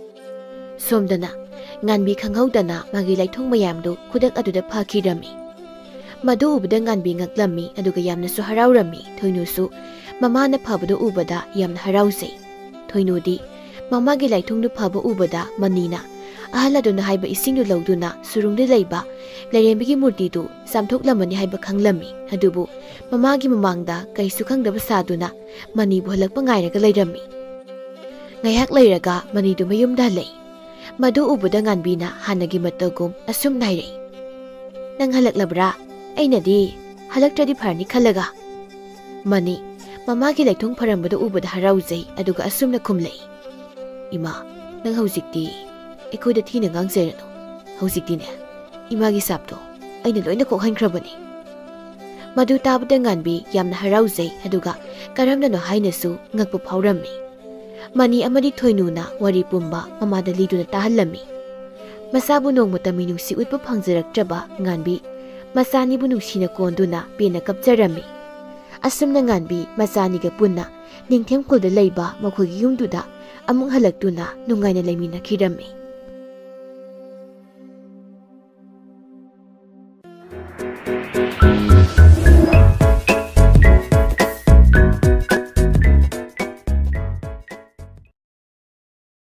ꯁꯣꯝꯗꯅ ꯉꯥꯟꯕꯤ ꯈꯪꯍꯧꯗꯅ ꯃꯥꯒꯤ ꯂꯩꯊꯨꯡ ꯃꯌꯥꯝꯗꯨ ꯈꯨꯗꯛ ꯑꯗꯨꯗ ꯐꯈꯤꯔꯝꯃꯤ ꯃꯗꯨ ꯎꯕꯗ ꯉꯥꯟꯕꯤ ꯉꯛꯂꯝꯃꯤ ꯑꯗꯨꯒ ꯌꯥꯝꯅꯁꯨ ꯍꯔꯥꯎꯔꯝꯃꯤ ꯊꯣꯏꯅꯨꯁꯨ ꯃꯃꯥꯅ ꯐꯕꯗꯨ ꯎꯕꯗ ꯌꯥꯝꯅ ꯍꯔꯥꯎꯖꯩ ꯊꯣꯏꯅꯨꯗꯤ ꯃꯃꯥꯒꯤ ꯂꯩꯊꯨꯡꯗꯨ ꯐꯕ ꯎꯕꯗ ꯃꯅꯤꯅ ꯑꯍꯜ ꯑꯗꯨꯅ ꯍꯥꯏꯕ ꯏꯁꯤꯡꯗꯨ ꯂꯧꯗꯨꯅ ꯁꯨꯔꯨꯡꯗ ꯂꯩꯕ ꯂꯩꯔꯦꯝꯕꯤꯒꯤ ꯃꯨꯔꯇꯤꯗꯨ ꯆꯥꯝꯊꯣꯛꯂꯝꯃꯅꯤ ꯍꯥꯏꯕ ꯈꯪꯂꯝꯃꯤ ꯑꯗꯨꯕꯨ ꯃꯃꯥꯒꯤ ꯃꯃꯥꯡꯗ ꯀꯩꯁꯨ ꯈꯪꯗꯕ ꯁꯥꯗꯨꯅ ꯃꯅꯤꯕꯨ ꯍꯜꯂꯛꯄ ꯉꯥꯏꯔꯒ ꯂꯩꯔꯝꯃꯤ ꯉꯥꯏꯍꯥꯛ ꯂꯩꯔꯒ ꯃꯅꯤꯗꯨ ꯃꯌꯨꯝꯗ ꯍꯜꯂꯛꯏ ꯃꯗꯨ ꯎꯕꯗ ꯉꯥꯟꯕꯤꯅ ꯍꯥꯟꯅꯒꯤ ꯃꯇꯧꯒꯨꯝ ꯑꯁꯨꯝꯅ ꯍꯥꯏꯔꯛꯏ ꯅꯪ ꯍꯜꯂꯛꯂꯕ꯭ꯔꯥ ꯑꯩꯅꯗꯤ ꯍꯜꯂꯛꯇ꯭ꯔꯗꯤ ꯐꯔꯅꯤ ꯈꯜꯂꯒ ꯃꯅꯤ ꯃꯃꯥꯒꯤ ꯂꯩꯊꯨꯡ ꯐꯔꯝꯕꯗ ꯎꯕꯗ ꯍꯔꯥꯎꯖꯩ ꯑꯗꯨꯒ ꯑꯁꯨꯝꯅ ꯈꯨꯝꯂꯛꯏ ꯏꯃꯥ ꯅꯪ ꯍꯧꯖꯤꯛꯇꯤ ꯑꯩꯈꯣꯏꯗ ꯊꯤꯅ ꯉꯥꯡꯖꯔꯅꯨ ꯍꯧꯖꯤꯛꯇꯤꯅꯦ ꯏꯃꯥꯒꯤ ꯁꯥꯞꯇꯣ ꯑꯩꯅ ꯂꯣꯏꯅ ꯀꯣꯛꯍꯟꯈ꯭ꯔꯕꯅꯤ ꯃꯗꯨ ꯇꯥꯕꯗ ꯉꯥꯟꯕꯤ ꯌꯥꯝꯅ ꯍꯔꯥꯎꯖꯩ ꯑꯗꯨꯒ ꯀꯔꯝꯅꯅꯣ ꯍꯥꯏꯅꯁꯨ ꯉꯛꯄ ꯐꯥꯎꯔꯝꯃꯤ ꯃꯅꯤ ꯑꯃꯗꯤ ꯊꯣꯏꯅꯨꯅ ꯋꯥꯔꯤ ꯄꯨꯝꯕ ꯃꯃꯥꯗ ꯂꯤꯗꯨꯅ ꯇꯥꯍꯜꯂꯝꯃꯤ ꯃꯆꯥꯕꯨ ꯅꯣꯡꯃꯇ ꯃꯤꯅꯨꯡꯁꯤ ꯎꯠꯄ ꯐꯪꯖꯔꯛꯇ꯭ꯔꯕ ꯉꯥꯟꯕꯤ ꯃꯆꯥꯅꯤꯕꯨ ꯅꯨꯡꯁꯤꯅ ꯀꯣꯟꯗꯨꯅ ꯄꯦꯟꯅ ꯀꯞꯆꯔꯝꯃꯤ ꯑꯁꯨꯝꯅ ꯉꯥꯟꯕꯤ ꯃꯆꯥꯅꯤꯒ ꯄꯨꯟꯅ ꯅꯤꯡꯊꯦꯝꯈꯨꯜꯗ ꯂꯩꯕ ꯃꯈꯣꯏꯒꯤ ꯌꯨꯝꯗꯨꯗ ꯑꯃꯨꯛ ꯍꯜꯂꯛꯇꯨꯅ ꯅꯨꯡꯉꯥꯏꯅ ꯂꯩꯃꯤꯟꯅꯈꯤꯔꯝꯃꯤ